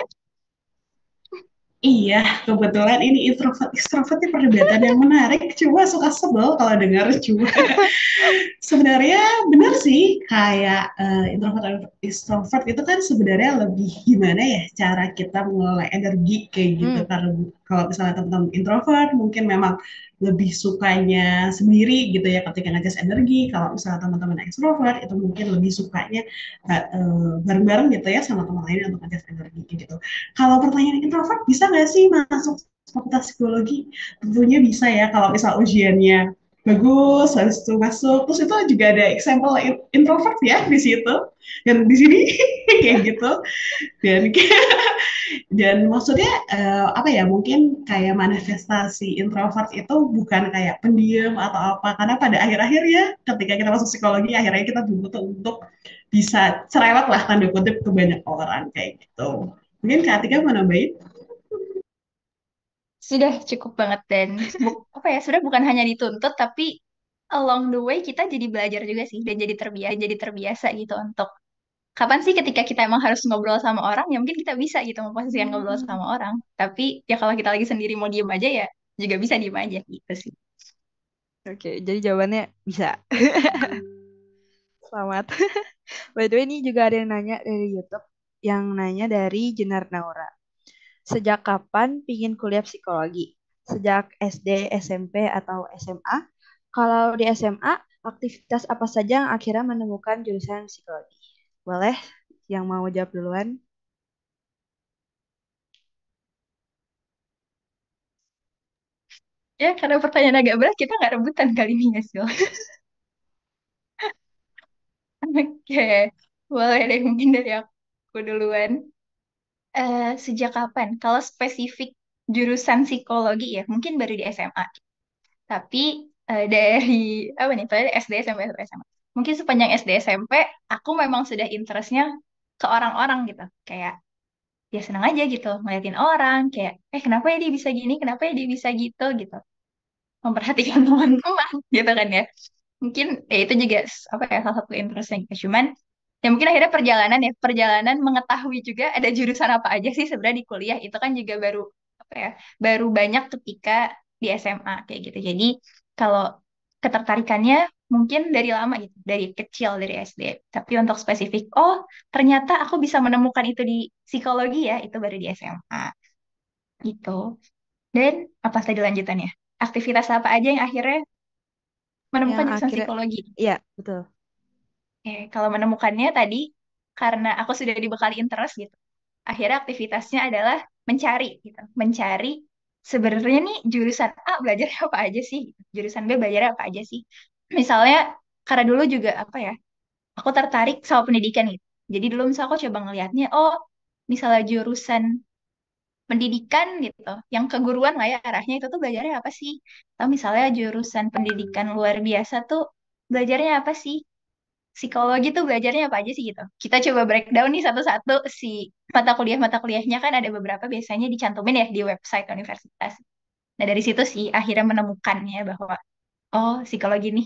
Iya, kebetulan ini introvert extrovert ini perdebatan yang menarik. Cuma suka sebel kalau dengar cuma. Sebenarnya benar sih kayak eh, introvert dan extrovert itu kan sebenarnya lebih gimana ya cara kita mengelola energi kayak gitu. Hmm. Karena kalau misalnya teman-teman introvert mungkin memang lebih sukanya sendiri gitu ya ketika ngejas energi. Kalau misalnya teman-teman extrovert itu mungkin lebih sukanya eh, bareng-bareng gitu ya sama teman lain untuk ngejas energi gitu. Kalau pertanyaan introvert bisa nggak sih masuk fakultas psikologi? Tentunya bisa ya kalau misal ujiannya bagus, habis itu masuk. Terus itu juga ada example introvert ya di situ dan di sini kayak gitu. Dan dan maksudnya eh, apa ya? Mungkin kayak manifestasi introvert itu bukan kayak pendiam atau apa, karena pada akhir-akhirnya ketika kita masuk psikologi, akhirnya kita butuh untuk bisa cerewet lah tanda kutip ke banyak orang kayak gitu. Mungkin Kak Atika mau nambahin? Sudah cukup banget dan bu- apa ya sudah bukan hanya dituntut tapi along the way kita jadi belajar juga sih dan jadi terbiasa jadi terbiasa gitu untuk kapan sih ketika kita emang harus ngobrol sama orang ya mungkin kita bisa gitu memposisikan ngobrol Hmm. sama orang tapi ya kalau kita lagi sendiri mau diem aja ya juga bisa diem aja gitu sih. Oke, jadi jawabannya bisa. Selamat. By the way, ini juga ada yang nanya dari YouTube. Yang nanya dari Jenar Naura. Sejak kapan pingin kuliah psikologi? Sejak S D, S M P, atau S M A? Kalau di S M A, aktivitas apa saja yang akhirnya menemukan jurusan psikologi? Boleh yang mau jawab duluan? Ya, karena pertanyaan agak berat, kita nggak rebutan kali ini ya, Sil. Oke, boleh deh mungkin dari aku duluan. Eh, sejak kapan? Kalau spesifik jurusan psikologi ya, mungkin baru di S M A. Tapi eh, dari apa nih? Tadi S D, S M P, S M A. Mungkin sepanjang S D, S M P, aku memang sudah interestnya ke orang-orang gitu. Kayak ya senang aja gitu ngeliatin orang. Kayak eh kenapa ya dia bisa gini? Kenapa ya dia bisa gitu gitu. Memperhatikan teman-teman gitu kan ya. Mungkin ya itu juga s- apa ya salah satu interestnya gitu. Cuman ya mungkin akhirnya perjalanan ya perjalanan mengetahui juga ada jurusan apa aja sih sebenarnya di kuliah itu kan juga baru apa ya baru banyak ketika di S M A kayak gitu. Jadi kalau ketertarikannya mungkin dari lama gitu, dari kecil dari S D. Tapi untuk spesifik, oh ternyata aku bisa menemukan itu di psikologi ya, itu baru di S M A gitu. Dan apa tadi lanjutannya? Aktivitas apa aja yang akhirnya Yang menemukan jurusan akhirnya, psikologi? iya betul. Eh, kalau menemukannya tadi, karena aku sudah dibekali interest gitu, akhirnya aktivitasnya adalah mencari gitu. Mencari sebenarnya nih jurusan A belajar apa aja sih? Jurusan B belajar apa aja sih? Misalnya, karena dulu juga apa ya, aku tertarik sama pendidikan gitu. Jadi dulu misalnya aku coba ngelihatnya, oh misalnya jurusan pendidikan gitu, yang keguruan lah ya arahnya itu tuh belajarnya apa sih? Atau misalnya jurusan pendidikan luar biasa tuh belajarnya apa sih? Psikologi tuh belajarnya apa aja sih gitu. Kita coba breakdown nih satu-satu si mata kuliah-mata kuliahnya kan ada beberapa biasanya dicantumin ya di website universitas. Nah dari situ sih akhirnya menemukannya bahwa oh psikologi nih.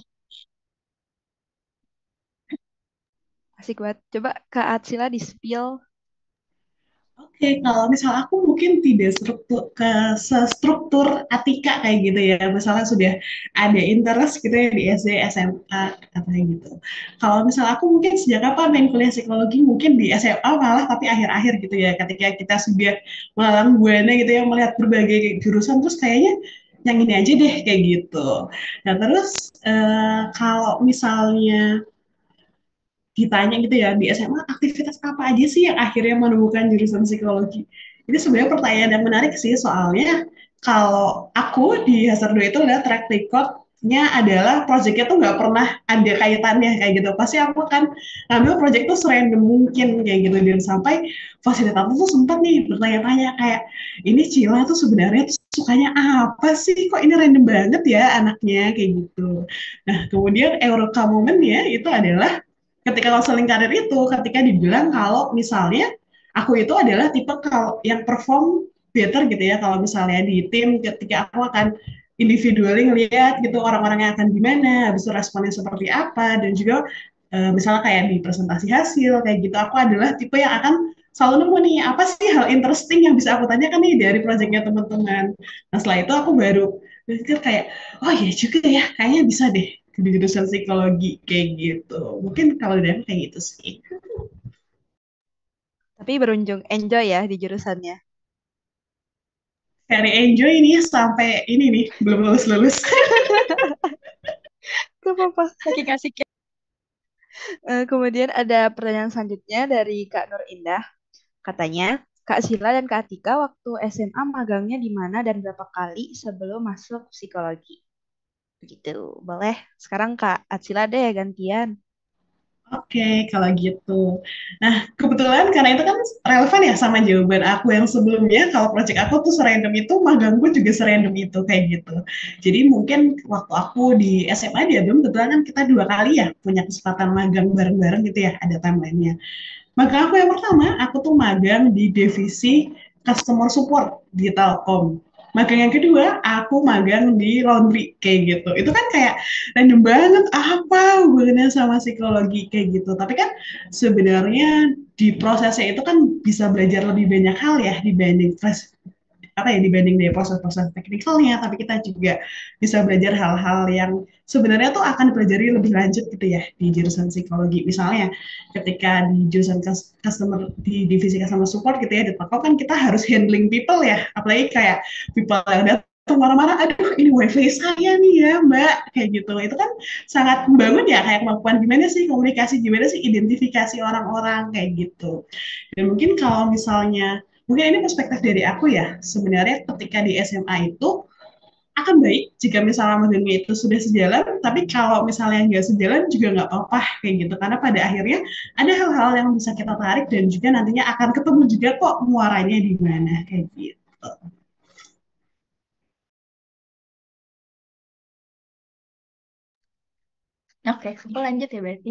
Asik banget. Coba Kak Atsila di-spill. Oke, kalau misal aku mungkin tidak struktur ke sestruktur Atika kayak gitu ya. Misalnya sudah ada interest gitu ya di S D, S M A katanya gitu. Kalau misal aku mungkin sejak kapan main kuliah psikologi mungkin di S M A malah tapi akhir-akhir gitu ya. Ketika kita sudah malam buana gitu ya melihat berbagai jurusan terus kayaknya yang ini aja deh kayak gitu. Nah terus eh, kalau misalnya ditanya gitu ya di S M A aktivitas apa aja sih yang akhirnya menemukan jurusan psikologi? Ini sebenarnya pertanyaan yang menarik sih soalnya kalau aku di Hazard dua itu lihat track recordnya adalah proyeknya tuh nggak pernah ada kaitannya kayak gitu. Pasti aku kan ngambil proyek tuh serandom mungkin kayak gitu dan sampai fasilitator tuh sempat nih bertanya-tanya kayak ini Cila tuh sebenarnya tuh sukanya apa sih kok ini random banget ya anaknya kayak gitu. Nah kemudian Eureka momennya itu adalah ketika konseling karir itu ketika dibilang kalau misalnya aku itu adalah tipe kalau yang perform better gitu ya kalau misalnya di tim ketika aku akan individually ngelihat gitu orang-orang yang akan gimana habis itu responnya seperti apa dan juga e, misalnya kayak di presentasi hasil kayak gitu aku adalah tipe yang akan selalu nemu nih apa sih hal interesting yang bisa aku tanyakan nih dari proyeknya teman-teman. Nah setelah itu aku baru berpikir kayak oh iya juga ya kayaknya bisa deh di jurusan psikologi kayak gitu. Mungkin kalau dari aku kayak gitu sih. Tapi berunjung enjoy ya di jurusannya. Dari enjoy ini sampai ini nih belum lulus-lulus. Gak apa-apa. Saking asiknya. Eh, kemudian ada pertanyaan selanjutnya dari Kak Nur Indah. Katanya, Kak Sila dan Kak Atika waktu S M A magangnya di mana dan berapa kali sebelum masuk psikologi? Begitu. Boleh. Sekarang Kak Atsila deh gantian. Oke, kalau gitu. Nah, kebetulan karena itu kan relevan ya sama jawaban aku yang sebelumnya, kalau project aku tuh serandom itu, magang pun juga serandom itu, kayak gitu. Jadi mungkin waktu aku di S M A dia belum, kebetulan kan kita dua kali ya punya kesempatan magang bareng-bareng gitu ya, ada timeline-nya. Magang aku yang pertama, aku tuh magang di divisi customer support di Telkom. Magang yang kedua, aku magang di laundry kayak gitu. Itu kan kayak random banget apa hubungannya sama psikologi kayak gitu. Tapi kan sebenarnya di prosesnya itu kan bisa belajar lebih banyak hal ya dibanding fresh apa ya dibanding dari proses-proses teknikalnya, tapi kita juga bisa belajar hal-hal yang sebenarnya tuh akan dipelajari lebih lanjut gitu ya di jurusan psikologi. Misalnya ketika di jurusan customer di divisi customer support gitu ya di Telkom kan kita harus handling people ya, apalagi kayak people yang datang marah-marah, aduh ini wifi saya nih ya mbak, kayak gitu. Itu kan sangat membangun ya kayak kemampuan gimana sih komunikasi, gimana sih identifikasi orang-orang kayak gitu. Dan mungkin kalau misalnya mungkin ini perspektif dari aku ya, sebenarnya ketika di S M A itu akan baik jika misalnya magangnya itu sudah sejalan, tapi kalau misalnya nggak sejalan juga nggak apa-apa kayak gitu. Karena pada akhirnya ada hal-hal yang bisa kita tarik dan juga nantinya akan ketemu juga kok muaranya di mana kayak gitu. Oke, aku lanjut ya berarti.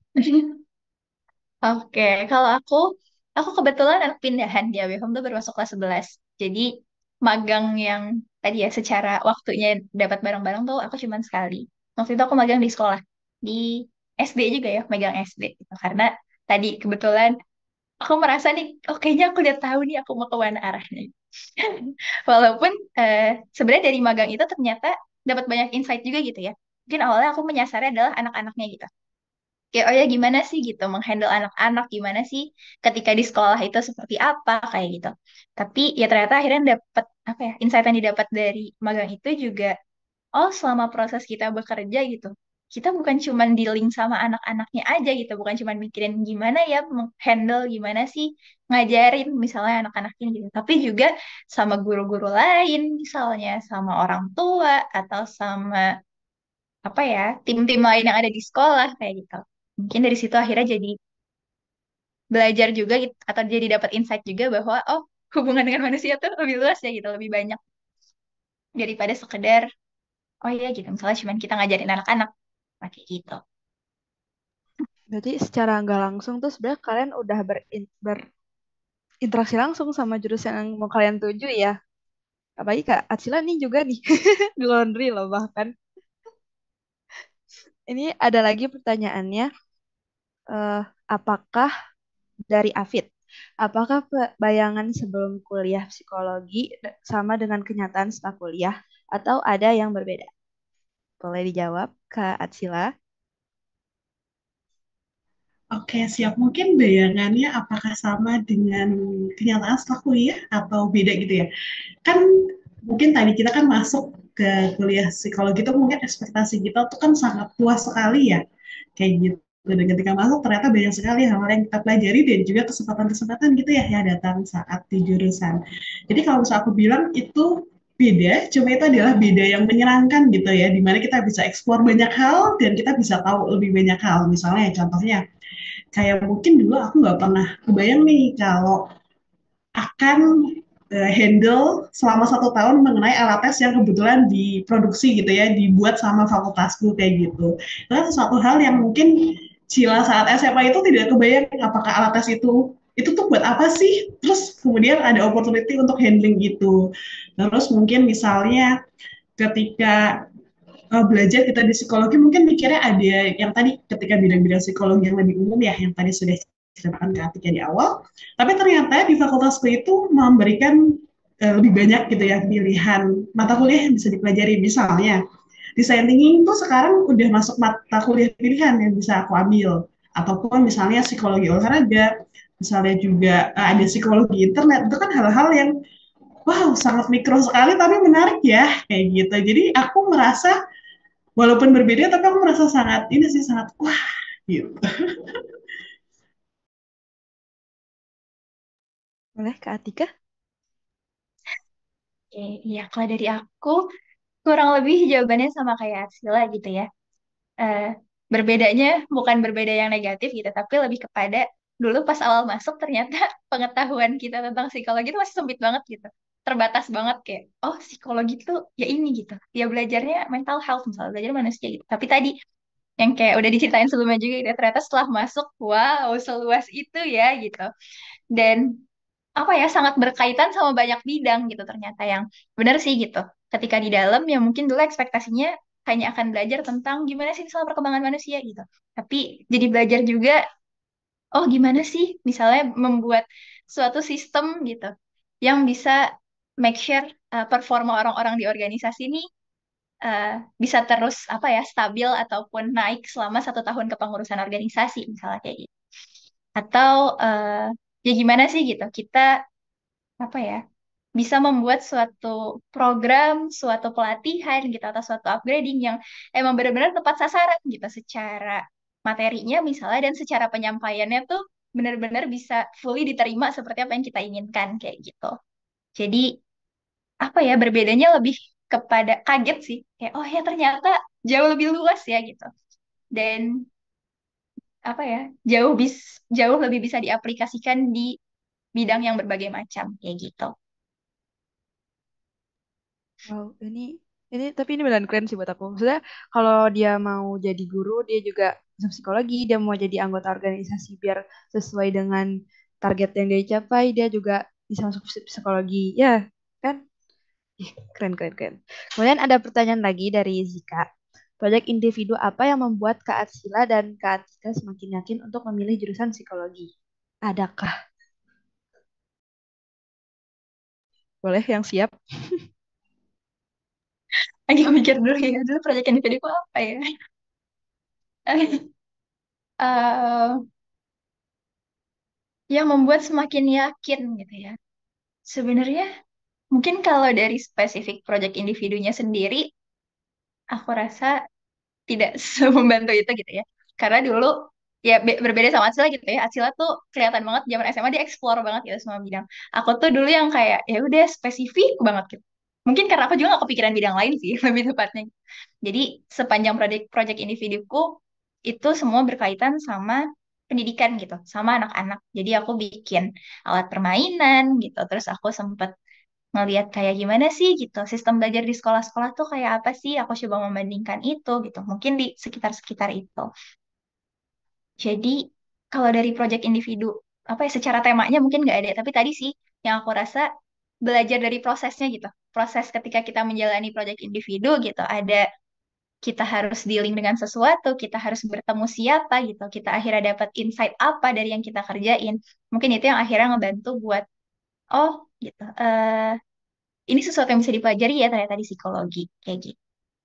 Oke, kalau aku, aku kebetulan anak pindahan di A B Home tuh baru masuk kelas sebelas. Jadi magang yang tadi ya secara waktunya dapat bareng-bareng tuh aku cuman sekali. Waktu itu aku magang di sekolah, di S D juga ya, megang S D gitu. Karena tadi kebetulan aku merasa nih, oh kayaknya aku udah tahu nih aku mau ke mana arahnya. Walaupun eh, sebenarnya dari magang itu ternyata dapat banyak insight juga gitu ya. Mungkin awalnya aku menyasarnya adalah anak-anaknya gitu. Kayak, oh ya gimana sih gitu, menghandle anak-anak, gimana sih ketika di sekolah itu seperti apa, kayak gitu. Tapi ya ternyata akhirnya dapat, apa ya, insight yang didapat dari magang itu juga, oh selama proses kita bekerja gitu, kita bukan cuma dealing sama anak-anaknya aja gitu, bukan cuma mikirin gimana ya handle, gimana sih ngajarin misalnya anak-anak ini gitu, tapi juga sama guru-guru lain, misalnya sama orang tua atau sama apa ya tim-tim lain yang ada di sekolah kayak gitu. Mungkin dari situ akhirnya jadi belajar juga gitu, atau jadi dapat insight juga bahwa oh hubungan dengan manusia tuh lebih luas ya gitu, lebih banyak daripada sekedar oh iya gitu misalnya cuma kita ngajarin anak-anak pakai gitu. Berarti secara nggak langsung tuh sebenarnya kalian udah berin- berinteraksi langsung sama jurusan yang mau kalian tuju ya. Apalagi Kak Atsila nih juga nih di laundry loh bahkan. Ini ada lagi pertanyaannya. eh, apakah dari Afid, apakah pe- bayangan sebelum kuliah psikologi d- sama dengan kenyataan setelah kuliah atau ada yang berbeda? Boleh dijawab, Kak Atsila. Oke, siap. Mungkin bayangannya apakah sama dengan kenyataan setelah kuliah atau beda gitu ya? Kan mungkin tadi kita kan masuk ke kuliah psikologi itu mungkin ekspektasi kita tuh kan sangat luas sekali ya, kayak gitu. Dan ketika masuk ternyata banyak sekali hal-hal yang kita pelajari dan juga kesempatan-kesempatan gitu ya yang datang saat di jurusan. Jadi kalau misalnya aku bilang itu beda, cuma itu adalah beda yang menyenangkan gitu ya, dimana kita bisa eksplor banyak hal dan kita bisa tahu lebih banyak hal. Misalnya contohnya, kayak mungkin dulu aku nggak pernah kebayang nih kalau akan uh, handle selama satu tahun mengenai alat tes yang kebetulan diproduksi gitu ya, dibuat sama fakultasku kayak gitu. Itu kan sesuatu hal yang mungkin Cila saat S M A itu tidak kebayang apakah alat tes itu itu tuh buat apa sih? Terus kemudian ada opportunity untuk handling itu. Terus mungkin misalnya ketika uh, belajar kita di psikologi mungkin mikirnya ada yang tadi ketika bidang-bidang psikologi yang lebih umum ya yang tadi sudah diceritakan ke Atika di awal, tapi ternyata di fakultasku itu memberikan uh, lebih banyak gitu ya pilihan mata kuliah yang bisa dipelajari. Misalnya desain thinking itu sekarang udah masuk mata kuliah pilihan yang bisa aku ambil, ataupun misalnya psikologi olahraga, misalnya juga uh, ada psikologi internet. Itu kan hal-hal yang wow sangat mikro sekali tapi menarik ya kayak gitu. Jadi aku merasa walaupun berbeda tapi aku merasa sangat ini sih sangat wah gitu. Boleh, Kak Atika? Oke, iya kalau dari aku kurang lebih jawabannya sama kayak Arsila gitu ya. Eh, berbedanya bukan berbeda yang negatif gitu, tapi lebih kepada dulu pas awal masuk ternyata pengetahuan kita tentang psikologi itu masih sempit banget gitu. Terbatas banget kayak, oh psikologi itu ya ini gitu. Dia belajarnya mental health misalnya, belajar manusia gitu. Tapi tadi yang kayak udah diceritain sebelumnya juga gitu, ternyata setelah masuk, wow seluas itu ya gitu. Dan apa ya sangat berkaitan sama banyak bidang gitu ternyata yang benar sih gitu. Ketika di dalam ya mungkin dulu ekspektasinya hanya akan belajar tentang gimana sih soal perkembangan manusia gitu. Tapi jadi belajar juga oh gimana sih misalnya membuat suatu sistem gitu yang bisa make sure uh, performa orang-orang di organisasi ini uh, bisa terus apa ya stabil ataupun naik selama satu tahun kepengurusan organisasi misalnya kayak gitu. Atau uh, ya gimana sih gitu kita apa ya bisa membuat suatu program, suatu pelatihan gitu atau suatu upgrading yang emang benar-benar tepat sasaran gitu secara materinya misalnya dan secara penyampaiannya tuh benar-benar bisa fully diterima seperti apa yang kita inginkan kayak gitu. Jadi apa ya berbedanya lebih kepada kaget sih kayak oh ya ternyata jauh lebih luas ya gitu dan apa ya jauh bis jauh lebih bisa diaplikasikan di bidang yang berbagai macam kayak gitu. Wow, ini ini tapi ini beneran keren sih buat aku. Maksudnya kalau dia mau jadi guru, dia juga masuk psikologi, dia mau jadi anggota organisasi biar sesuai dengan target yang dia capai, dia juga bisa masuk psi- psikologi. Ya, kan? Ih, keren, keren, keren. Kemudian ada pertanyaan lagi dari Zika. Proyek individu apa yang membuat Kak Atsila dan Kak Atika semakin yakin untuk memilih jurusan psikologi? Adakah? Boleh yang siap? Lagi mikir dulu ya dulu proyek individu apa ya. Eh, yang membuat semakin yakin gitu ya. Sebenarnya mungkin kalau dari spesifik proyek individunya sendiri, aku rasa tidak membantu itu gitu ya. Karena dulu ya be- berbeda sama Atsila gitu ya. Atsila tuh kelihatan banget zaman S M A dia explore banget gitu semua bidang. Aku tuh dulu yang kayak ya udah spesifik banget gitu. Mungkin karena aku juga gak kepikiran bidang lain sih lebih tepatnya. Jadi sepanjang proyek proyek individuku itu semua berkaitan sama pendidikan gitu, sama anak-anak. Jadi aku bikin alat permainan gitu. Terus aku sempet ngelihat kayak gimana sih gitu sistem belajar di sekolah-sekolah tuh kayak apa sih aku coba membandingkan itu gitu mungkin di sekitar-sekitar itu jadi kalau dari proyek individu apa ya secara temanya mungkin nggak ada tapi tadi sih yang aku rasa belajar dari prosesnya gitu proses ketika kita menjalani proyek individu gitu ada kita harus dealing dengan sesuatu kita harus bertemu siapa gitu kita akhirnya dapat insight apa dari yang kita kerjain mungkin itu yang akhirnya ngebantu buat oh gitu eh ini sesuatu yang bisa dipelajari ya ternyata di psikologi kayak gitu.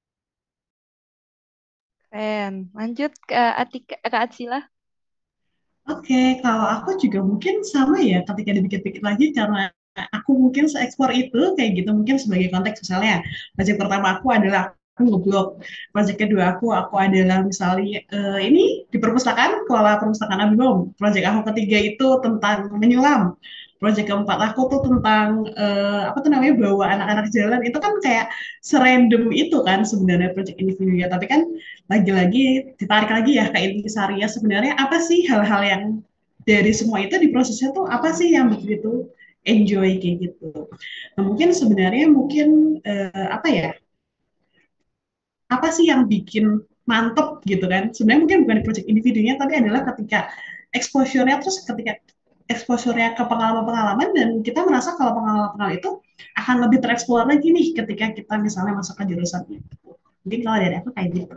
Keren. Lanjut ke Atika, Kak Atsila. Oke, kalau aku juga mungkin sama ya ketika dipikir-pikir lagi karena aku mungkin seekspor itu kayak gitu mungkin sebagai konteks misalnya project pertama aku adalah aku ngeblog, project kedua aku aku adalah misalnya eh, ini di perpustakaan kelola perpustakaan Abimom, project aku ketiga itu tentang menyelam, project keempat aku tuh tentang eh, apa tuh namanya bawa anak-anak jalan itu kan kayak serandom itu kan sebenarnya project individu ya tapi kan lagi-lagi ditarik lagi ya ke intisarinya sebenarnya apa sih hal-hal yang dari semua itu di prosesnya tuh apa sih yang bikin itu enjoy kayak gitu. Nah, mungkin sebenarnya mungkin eh, apa ya? Apa sih yang bikin mantep gitu kan? Sebenarnya mungkin bukan di project individunya tapi adalah ketika exposure-nya terus ketika exposure-nya ke pengalaman-pengalaman dan kita merasa kalau pengalaman-pengalaman itu akan lebih tereksplor lagi nih ketika kita misalnya masuk ke jurusan itu. Mungkin kalau dari aku kayak gitu.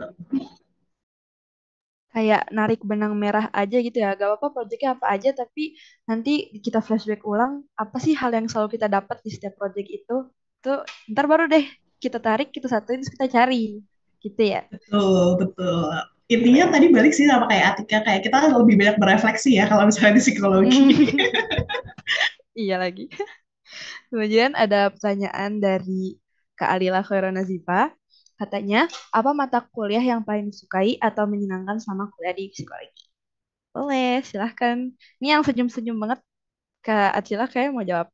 Kayak narik benang merah aja gitu ya. Gak apa-apa proyeknya apa aja, tapi nanti kita flashback ulang, apa sih hal yang selalu kita dapat di setiap proyek itu. Tuh, ntar baru deh kita tarik, kita satuin, terus kita cari. Gitu ya. Betul, betul. Intinya tadi balik sih sama kayak Atika, kayak kita lebih banyak berefleksi ya kalau misalnya di psikologi. Iya lagi. Kemudian ada pertanyaan dari Kak Alila Khairona Ziva. Katanya, apa mata kuliah yang paling disukai atau menyenangkan selama kuliah di psikologi? Boleh, silahkan. Ini yang senyum-senyum banget. Kak Acila kayak mau jawab.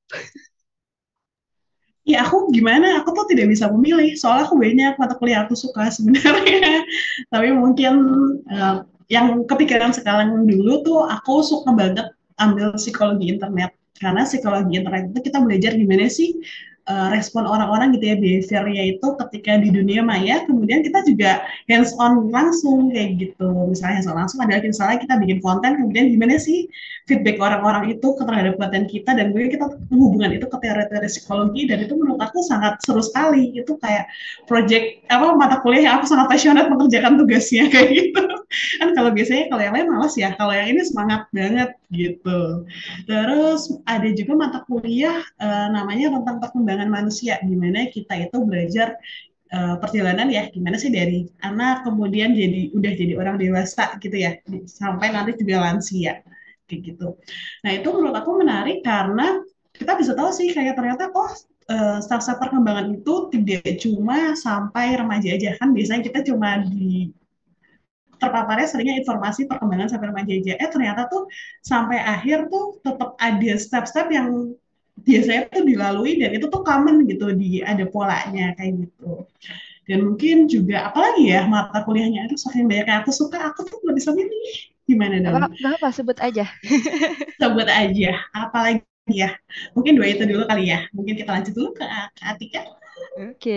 Ya aku gimana, aku tuh tidak bisa memilih, soalnya aku banyak mata kuliah aku suka sebenarnya. Tapi mungkin eh, yang kepikiran sekarang dulu tuh aku suka banget ambil psikologi internet. Karena psikologi internet itu kita belajar gimana sih eh, respon orang-orang gitu ya, behaviornya itu ketika di dunia maya, kemudian kita juga hands on langsung kayak gitu. Misalnya hands on langsung adalah misalnya kita bikin konten, kemudian gimana sih feedback orang-orang itu ke terhadap konten kita dan kemudian kita menghubungkan itu ke teori-teori psikologi dan itu menurut aku sangat seru sekali. Itu kayak project apa mata kuliah yang aku sangat passionate mengerjakan tugasnya kayak gitu. Kan kalau biasanya kalau yang lain malas ya, kalau yang ini semangat banget gitu. Terus ada juga mata kuliah eh, namanya tentang perkembangan manusia, gimana kita itu belajar eh, perjalanan ya, gimana sih dari anak kemudian jadi udah jadi orang dewasa gitu ya, sampai nanti juga lansia kayak gitu. Nah itu menurut aku menarik karena kita bisa tahu sih kayak ternyata oh eh, staf-staf perkembangan itu tidak cuma sampai remaja aja kan biasanya kita cuma di terpaparnya seringnya informasi perkembangan sampai remaja aja. Eh ternyata tuh sampai akhir tuh tetap ada step-step yang biasanya tuh dilalui dan itu tuh common gitu di ada polanya kayak gitu. Dan mungkin juga apalagi ya mata kuliahnya aduh saking banyak yang aku suka aku tuh nggak bisa milih gimana Gak dong apa, gak apa, sebut aja. sebut aja apalagi ya mungkin dua itu dulu kali ya mungkin kita lanjut dulu ke, ke Atika. Oke.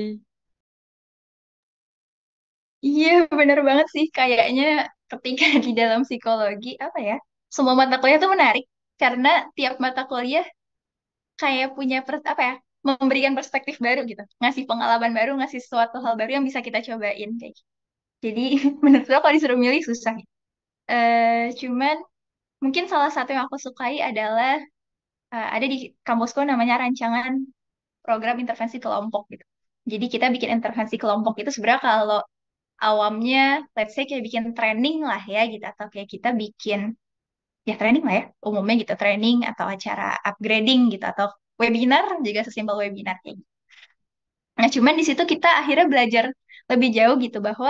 Iya, bener banget sih. Kayaknya ketika di dalam psikologi, apa ya, semua mata kuliah tuh menarik. Karena tiap mata kuliah kayak punya, pers- apa ya, memberikan perspektif baru gitu. Ngasih pengalaman baru, ngasih suatu hal baru yang bisa kita cobain. Kayak gitu. Jadi, menurut aku kalau disuruh milih susah. Eh, cuman, mungkin salah satu yang aku sukai adalah, eh, ada di kampusku namanya rancangan program intervensi kelompok gitu. Jadi kita bikin intervensi kelompok itu sebenarnya kalau awamnya, let's say kayak bikin training lah ya gitu, atau kayak kita bikin, ya training lah ya, umumnya gitu, training atau acara upgrading gitu, atau webinar juga sesimpel webinar kayak gitu. Nah, cuman di situ kita akhirnya belajar lebih jauh gitu bahwa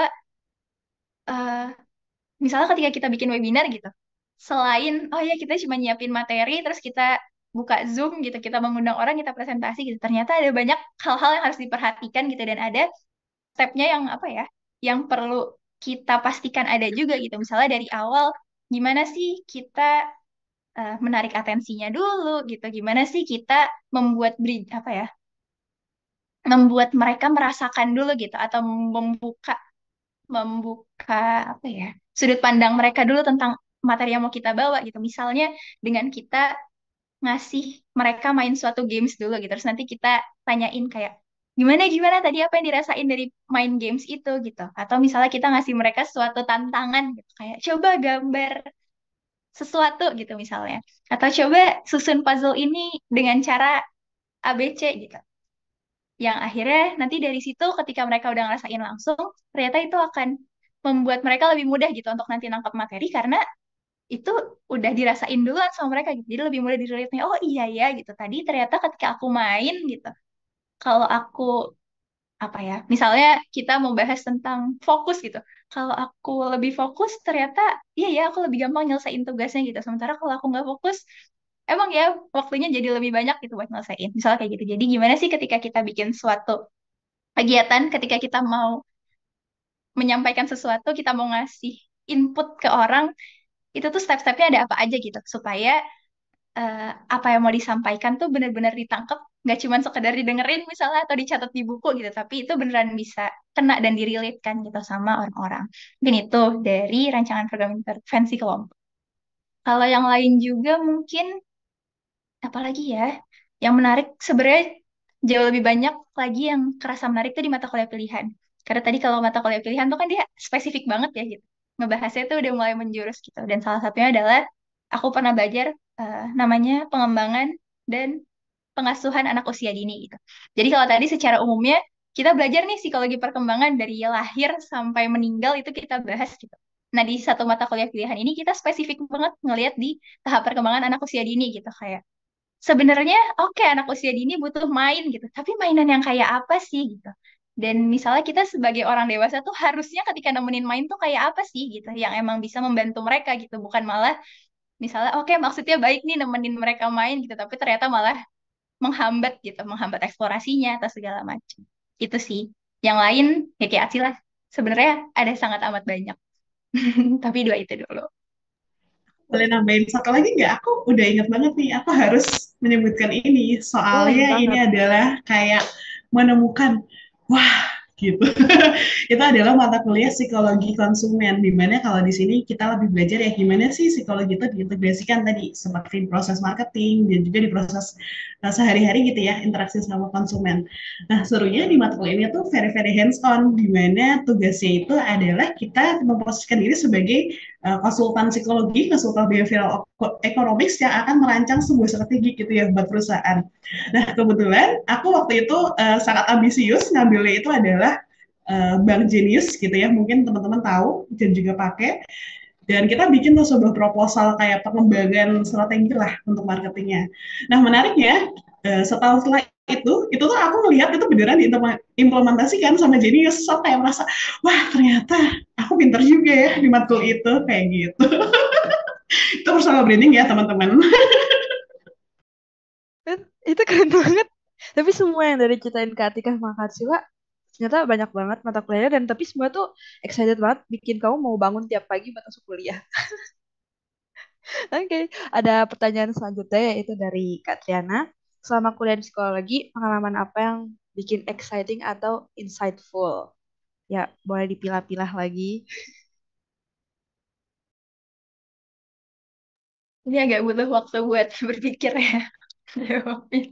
eh, misalnya ketika kita bikin webinar gitu, selain oh ya kita cuma nyiapin materi terus kita buka Zoom gitu, kita mengundang orang, kita presentasi gitu, ternyata ada banyak hal-hal yang harus diperhatikan gitu dan ada stepnya yang apa ya, yang perlu kita pastikan ada juga gitu. Misalnya dari awal, gimana sih kita eh, menarik atensinya dulu gitu, gimana sih kita membuat bridge apa ya, membuat mereka merasakan dulu gitu, atau membuka membuka apa ya, sudut pandang mereka dulu tentang materi yang mau kita bawa gitu. Misalnya dengan kita ngasih mereka main suatu games dulu gitu. Terus nanti kita tanyain kayak gimana gimana tadi apa yang dirasain dari main games itu gitu. Atau misalnya kita ngasih mereka suatu tantangan gitu kayak coba gambar sesuatu gitu misalnya. Atau coba susun puzzle ini dengan cara A B C gitu. Yang akhirnya nanti dari situ ketika mereka udah ngerasain langsung, ternyata itu akan membuat mereka lebih mudah gitu untuk nanti nangkap materi karena itu udah dirasain duluan sama mereka gitu. Jadi lebih mudah direlate-nya. Oh iya ya gitu. Tadi ternyata ketika aku main gitu. Kalau aku apa ya? Misalnya kita mau bahas tentang fokus gitu. Kalau aku lebih fokus ternyata iya ya aku lebih gampang nyelesain tugasnya gitu. Sementara kalau aku nggak fokus emang ya waktunya jadi lebih banyak gitu buat nyelesain. Misalnya kayak gitu. Jadi gimana sih ketika kita bikin suatu kegiatan, ketika kita mau menyampaikan sesuatu, kita mau ngasih input ke orang, itu tuh step-stepnya ada apa aja gitu supaya eh, apa yang mau disampaikan tuh benar-benar ditangkap, nggak cuma sekedar didengerin misalnya atau dicatat di buku gitu, tapi itu beneran bisa kena dan direlate-kan gitu sama orang-orang. Mungkin itu dari rancangan program intervensi kelompok. Kalau yang lain juga mungkin apalagi ya yang menarik sebenarnya jauh lebih banyak lagi yang kerasa menarik tuh di mata kuliah pilihan. Karena tadi kalau mata kuliah pilihan tuh kan dia spesifik banget ya gitu. Ngebahasnya tuh udah mulai menjurus gitu. Dan salah satunya adalah aku pernah belajar eh, namanya pengembangan dan pengasuhan anak usia dini gitu. Jadi kalau tadi secara umumnya kita belajar nih psikologi perkembangan dari lahir sampai meninggal itu kita bahas gitu. Nah di satu mata kuliah pilihan ini kita spesifik banget ngelihat di tahap perkembangan anak usia dini gitu kayak sebenarnya oke anak usia dini butuh main gitu, tapi mainan yang kayak apa sih gitu. Dan misalnya kita sebagai orang dewasa tuh harusnya ketika nemenin main tuh kayak apa sih gitu, yang emang bisa membantu mereka gitu, bukan malah misalnya oke maksudnya baik nih nemenin mereka main gitu, tapi ternyata malah menghambat gitu, menghambat eksplorasinya atau segala macam. Itu sih. Yang lain ya kayak Aci lah. Sebenarnya ada sangat amat banyak. Tapi dua itu dulu. Boleh nambahin satu lagi nggak? Aku udah inget banget nih, aku harus menyebutkan ini. Boleh Soalnya ini banget. adalah kayak menemukan, wah gitu. Itu adalah mata kuliah psikologi konsumen, di mana kalau di sini kita lebih belajar ya gimana sih psikologi itu diintegrasikan tadi, seperti proses marketing dan juga di proses uh, sehari-hari gitu ya, interaksi sama konsumen. Nah, serunya di mata kuliah ini tuh very very hands on, di mana tugasnya itu adalah kita memposisikan diri sebagai uh, konsultan psikologi, konsultan behavioral economics yang akan merancang sebuah strategi gitu ya buat perusahaan. Nah, kebetulan aku waktu itu uh, sangat ambisius ngambilnya itu adalah uh, Bank Genius gitu ya, mungkin teman-teman tahu dan juga pakai. Dan kita bikin tuh sebuah proposal kayak pengembangan strategi lah untuk marketingnya. Nah, menariknya uh, setahun setelah itu, itu tuh aku melihat itu beneran diimplementasikan sama Genius. So kayak merasa, wah ternyata aku pinter juga ya di matkul itu, kayak gitu. Itu personal branding ya teman-teman. Kan itu keren banget. Tapi semua yang dari ceritain Kak Atika sama Kak Sila ternyata banyak banget mata kuliahnya dan tapi semua tuh excited banget bikin kamu mau bangun tiap pagi buat masuk kuliah. Oke, ada pertanyaan selanjutnya yaitu dari Kak Triana. Selama kuliah di psikologi, pengalaman apa yang bikin exciting atau insightful? Ya, boleh dipilah-pilah lagi. Ini agak butuh waktu buat berpikir ya. Jawabin.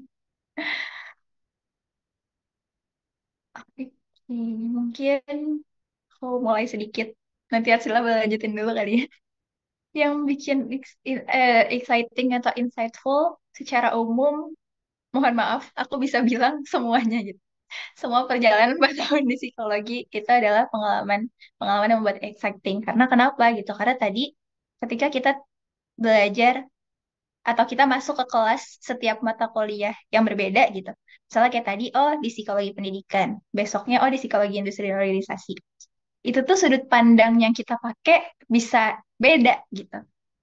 Oke, mungkin aku mulai sedikit. Nanti Arsila lanjutin dulu kali ya. Yang bikin ex- eh, exciting atau insightful secara umum, mohon maaf, aku bisa bilang semuanya gitu. Semua perjalanan empat tahun di psikologi itu adalah pengalaman pengalaman yang membuat exciting. Karena kenapa gitu? Karena tadi ketika kita belajar atau kita masuk ke kelas setiap mata kuliah yang berbeda gitu. Misalnya kayak tadi, oh di psikologi pendidikan, besoknya oh di psikologi industri dan organisasi. Itu tuh sudut pandang yang kita pakai bisa beda gitu.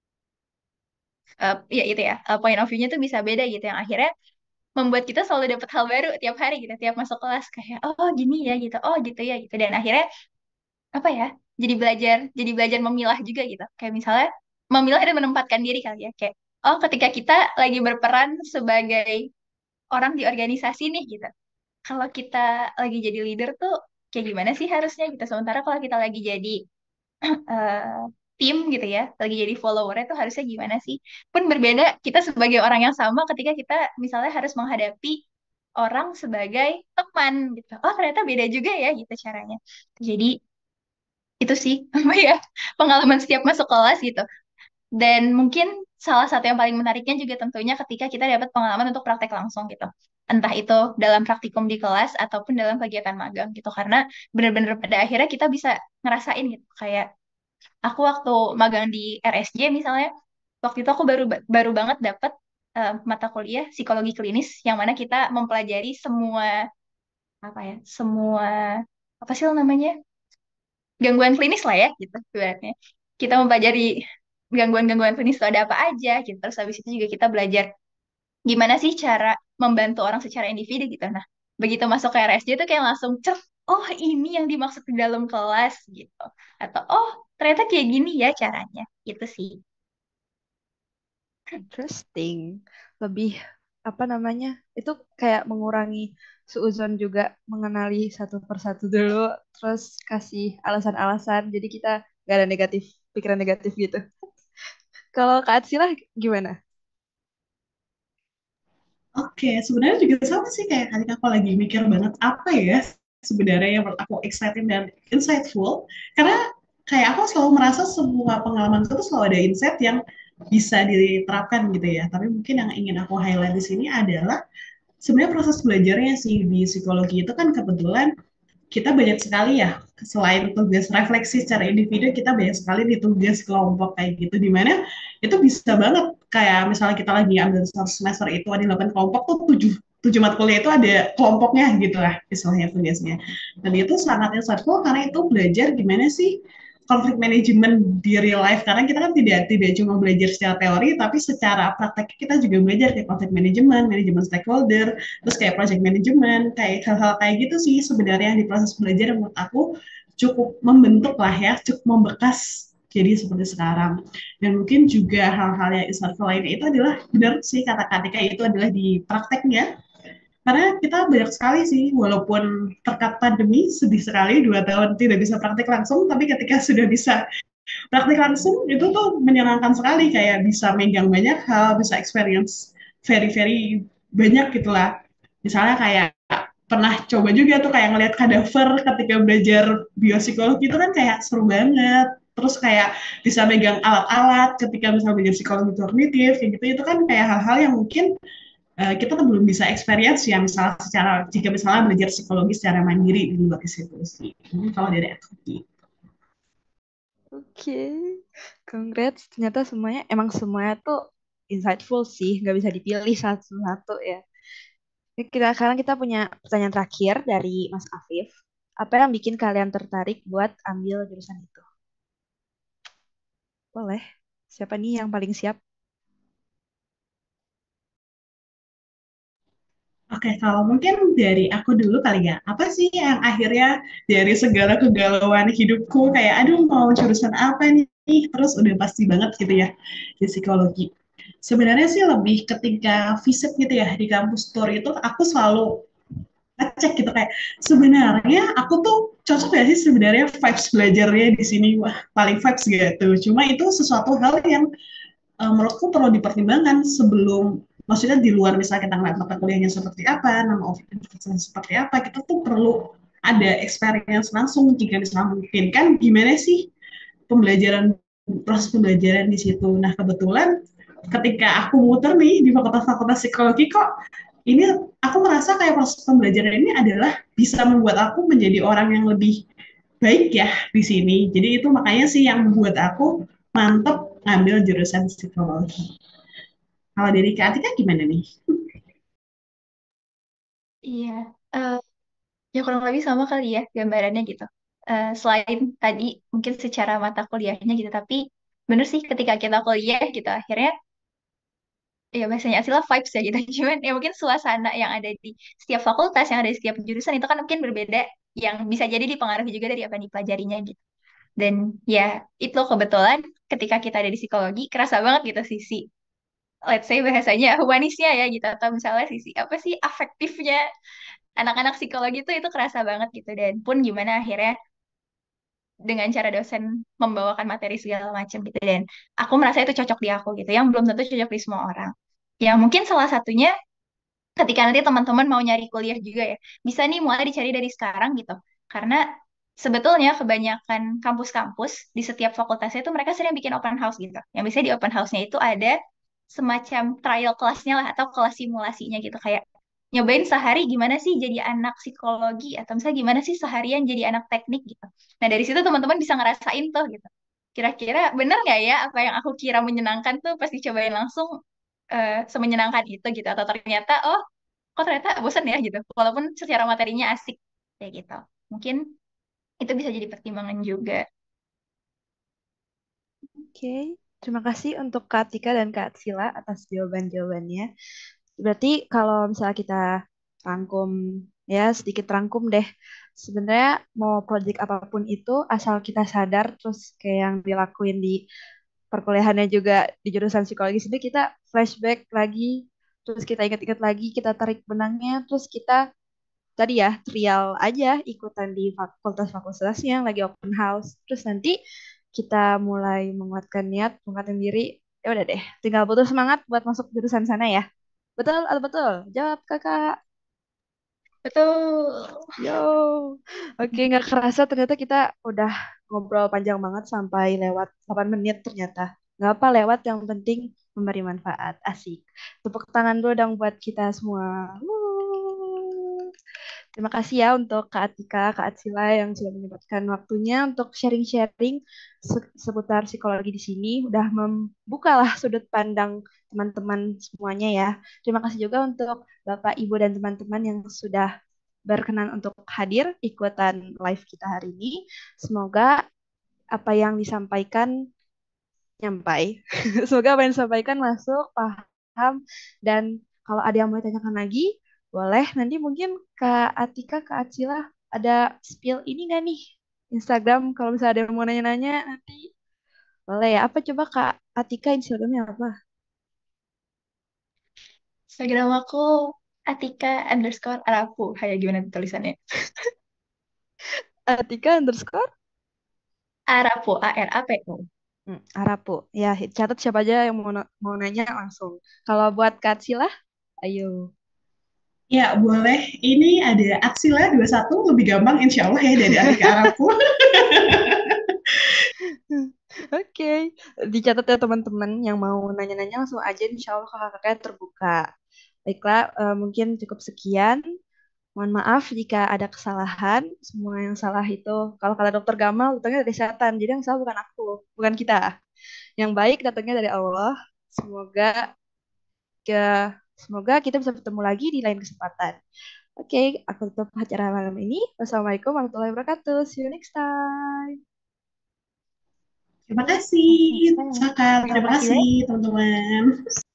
Eh, ya itu ya, eh, point of view-nya tuh bisa beda gitu yang akhirnya membuat kita selalu dapat hal baru tiap hari gitu, tiap masuk kelas kayak oh gini ya gitu, oh gitu ya gitu dan akhirnya apa ya? Jadi belajar, jadi belajar memilah juga gitu. Kayak misalnya memilah dan menempatkan diri kali ya kayak oh ketika kita lagi berperan sebagai orang di organisasi nih gitu. Kalau kita lagi jadi leader tuh kayak gimana sih harusnya gitu. Sementara kalau kita lagi jadi eh, tim gitu ya, lagi jadi follower itu harusnya gimana sih? Pun berbeda kita sebagai orang yang sama ketika kita misalnya harus menghadapi orang sebagai teman gitu. Oh ternyata beda juga ya gitu caranya. Jadi itu sih apa ya pengalaman setiap masuk kelas gitu. Dan mungkin salah satu yang paling menariknya juga tentunya ketika kita dapat pengalaman untuk praktek langsung gitu. Entah itu dalam praktikum di kelas ataupun dalam kegiatan magang gitu. Karena benar-benar pada akhirnya kita bisa ngerasain gitu. Kayak aku waktu magang di R S J misalnya, waktu itu aku baru baru banget dapat eh, mata kuliah psikologi klinis yang mana kita mempelajari semua apa ya, semua apa sih namanya? Gangguan klinis lah ya gitu ibaratnya. Kita mempelajari gangguan-gangguan klinis itu ada apa aja gitu. Terus habis itu juga kita belajar gimana sih cara membantu orang secara individu gitu. Nah, begitu masuk ke R S J itu kayak langsung cep, oh ini yang dimaksud di dalam kelas gitu. Atau oh ternyata kayak gini ya caranya. Gitu sih. Interesting. Lebih apa namanya? Itu kayak mengurangi suuzon juga mengenali satu persatu dulu, terus kasih alasan-alasan. Jadi kita gak ada negatif pikiran negatif gitu. Kalau Kak Atsila gimana? Oke, sebenarnya juga sama sih kayak ketika aku lagi mikir banget apa ya sebenarnya yang menurut aku exciting dan insightful. Karena kayak aku selalu merasa semua pengalaman itu tuh selalu ada insight yang bisa diterapkan gitu ya. Tapi mungkin yang ingin aku highlight di sini adalah sebenarnya proses belajarnya sih di psikologi itu kan kebetulan kita banyak sekali ya selain tugas refleksi secara individu kita banyak sekali di tugas kelompok kayak gitu di mana itu bisa banget kayak misalnya kita lagi ambil satu semester itu ada delapan kelompok tuh tujuh tujuh mata kuliah itu ada kelompoknya gitu lah misalnya tugasnya dan itu sangat insightful karena itu belajar gimana sih konflik manajemen di real life karena kita kan tidak tidak cuma belajar secara teori tapi secara praktek kita juga belajar kayak konflik manajemen, manajemen stakeholder, terus kayak project management, kayak hal-hal kayak gitu sih sebenarnya di proses belajar menurut aku cukup membentuk lah ya, cukup membekas jadi seperti sekarang. Dan mungkin juga hal-hal yang insightful lainnya itu adalah benar sih kata Katika itu adalah di prakteknya. Karena kita banyak sekali sih, walaupun terkait pandemi, sedih sekali dua tahun tidak bisa praktek langsung, tapi ketika sudah bisa praktik langsung itu tuh menyenangkan sekali kayak bisa megang banyak hal bisa experience very very banyak gitulah misalnya kayak pernah coba juga tuh kayak ngelihat kadaver ketika belajar biopsikologi itu kan kayak seru banget terus kayak bisa megang alat-alat ketika misalnya belajar psikologi kognitif kayak gitu itu kan kayak hal-hal yang mungkin uh, kita tuh belum bisa experience ya misalnya secara jika misalnya belajar psikologi secara mandiri di luar situ sih hmm, kalau dari aku gitu. Oke, congrats. Ternyata semuanya, emang semuanya tuh insightful sih. Nggak bisa dipilih satu-satu ya. Ini kita, sekarang kita punya pertanyaan terakhir dari Mas Afif. Apa yang bikin kalian tertarik buat ambil jurusan itu? Boleh. Siapa nih yang paling siap? Oke, kalau mungkin dari aku dulu kali ya. Apa sih yang akhirnya dari segala kegalauan hidupku kayak aduh mau jurusan apa nih? Terus udah pasti banget gitu ya di psikologi. Sebenarnya sih lebih ketika visit gitu ya di kampus tour itu aku selalu ngecek gitu kayak sebenarnya aku tuh cocok ya sih sebenarnya vibes belajarnya di sini wah paling vibes gitu. Cuma itu sesuatu hal yang uh, menurutku perlu dipertimbangkan sebelum maksudnya di luar misalnya kita ngeliat mata kuliahnya seperti apa, nama universitasnya seperti apa, kita tuh perlu ada experience langsung jika misalnya mungkin kan gimana sih pembelajaran proses pembelajaran di situ. Nah kebetulan ketika aku muter nih di fakultas-fakultas psikologi kok ini aku merasa kayak proses pembelajaran ini adalah bisa membuat aku menjadi orang yang lebih baik ya di sini. Jadi itu makanya sih yang membuat aku mantep ngambil jurusan psikologi. Kalau dari Kak Atika gimana nih? Iya, eh, ya kurang lebih sama kali ya gambarannya gitu. Eh, selain tadi mungkin secara mata kuliahnya gitu, tapi bener sih ketika kita kuliah gitu akhirnya ya bahasanya istilah vibes ya gitu. Cuman ya mungkin suasana yang ada di setiap fakultas, yang ada di setiap jurusan itu kan mungkin berbeda, yang bisa jadi dipengaruhi juga dari apa yang dipelajarinya gitu. Dan ya itu kebetulan ketika kita ada di psikologi kerasa banget gitu sisi let's say bahasanya humanisnya ya gitu, atau misalnya sisi apa sih afektifnya anak-anak psikologi itu itu kerasa banget gitu. Dan pun gimana akhirnya dengan cara dosen membawakan materi segala macam gitu, dan aku merasa itu cocok di aku gitu, yang belum tentu cocok di semua orang. Yang mungkin salah satunya ketika nanti teman-teman mau nyari kuliah juga ya, bisa nih mulai dicari dari sekarang gitu. Karena sebetulnya kebanyakan kampus-kampus di setiap fakultasnya itu mereka sering bikin open house gitu. Yang biasanya di open house-nya itu ada semacam trial kelasnya lah atau kelas simulasinya gitu, kayak nyobain sehari gimana sih jadi anak psikologi, atau misalnya gimana sih seharian jadi anak teknik gitu. Nah dari situ teman-teman bisa ngerasain tuh gitu. Kira-kira bener nggak ya apa yang aku kira menyenangkan tuh pas dicobain langsung eh, semenyenangkan itu gitu, atau ternyata oh kok ternyata bosan ya gitu walaupun secara materinya asik kayak gitu. Mungkin itu bisa jadi pertimbangan juga. Oke, terima kasih untuk Kak Tika dan Kak Sila atas jawaban-jawabannya. Berarti kalau misalnya kita rangkum, ya sedikit rangkum deh. Sebenarnya mau project apapun itu, asal kita sadar, terus kayak yang dilakuin di perkuliahannya juga di jurusan psikologi sendiri, kita flashback lagi, terus kita ingat-ingat lagi, kita tarik benangnya, terus kita tadi ya trial aja ikutan di fakultas-fakultasnya yang lagi open house. Terus nanti kita mulai menguatkan niat, menguatkan diri. Ya udah deh, tinggal butuh semangat buat masuk jurusan sana ya. Betul atau betul? Jawab kakak. Betul. Yo. Oke, nggak kerasa ternyata kita udah ngobrol panjang banget sampai lewat delapan menit ternyata. Nggak apa lewat, yang penting memberi manfaat. Asik. Tepuk tangan dulu dong buat kita semua. Wuh. Terima kasih ya untuk Kak Atika, Kak Atsila yang sudah menyempatkan waktunya untuk sharing-sharing se- seputar psikologi di sini. Udah membukalah sudut pandang teman-teman semuanya ya. Terima kasih juga untuk Bapak, Ibu, dan teman-teman yang sudah berkenan untuk hadir ikutan live kita hari ini. Semoga apa yang disampaikan nyampai. Semoga apa yang disampaikan masuk, paham, dan kalau ada yang mau ditanyakan lagi, boleh. Nanti mungkin Kak Atika, Kak Acila, ada spill ini nggak nih? Instagram, kalau misalnya ada yang mau nanya-nanya, nanti boleh ya. Apa coba Kak Atika Instagramnya apa? Instagram aku Atika underscore Arafu. Kayak gimana tuh tulisannya? Atika underscore? Arafu, A R A P U. Hmm, Arapu. Ya, catat siapa aja yang mau, na- mau nanya langsung. Kalau buat Kak Acila, ayo. Ya, boleh. Ini ada Aksila dua puluh satu lebih gampang insya Allah ya dari Atika Arafu. Oke, dicatat ya teman-teman yang mau nanya-nanya langsung aja, insya Allah kakak-kakaknya terbuka. Baiklah, eh, mungkin cukup sekian. Mohon maaf jika ada kesalahan. Semua yang salah itu, kalau kata dokter Gamal, datangnya dari setan. Jadi yang salah bukan aku, bukan kita. Yang baik datangnya dari Allah. Semoga ke, semoga kita bisa bertemu lagi di lain kesempatan. Oke, aku tutup acara malam ini. Wassalamualaikum warahmatullahi wabarakatuh. See you next time. Terima kasih, Oke, Saka. terima Terima kasih kasih, banyak. teman-teman.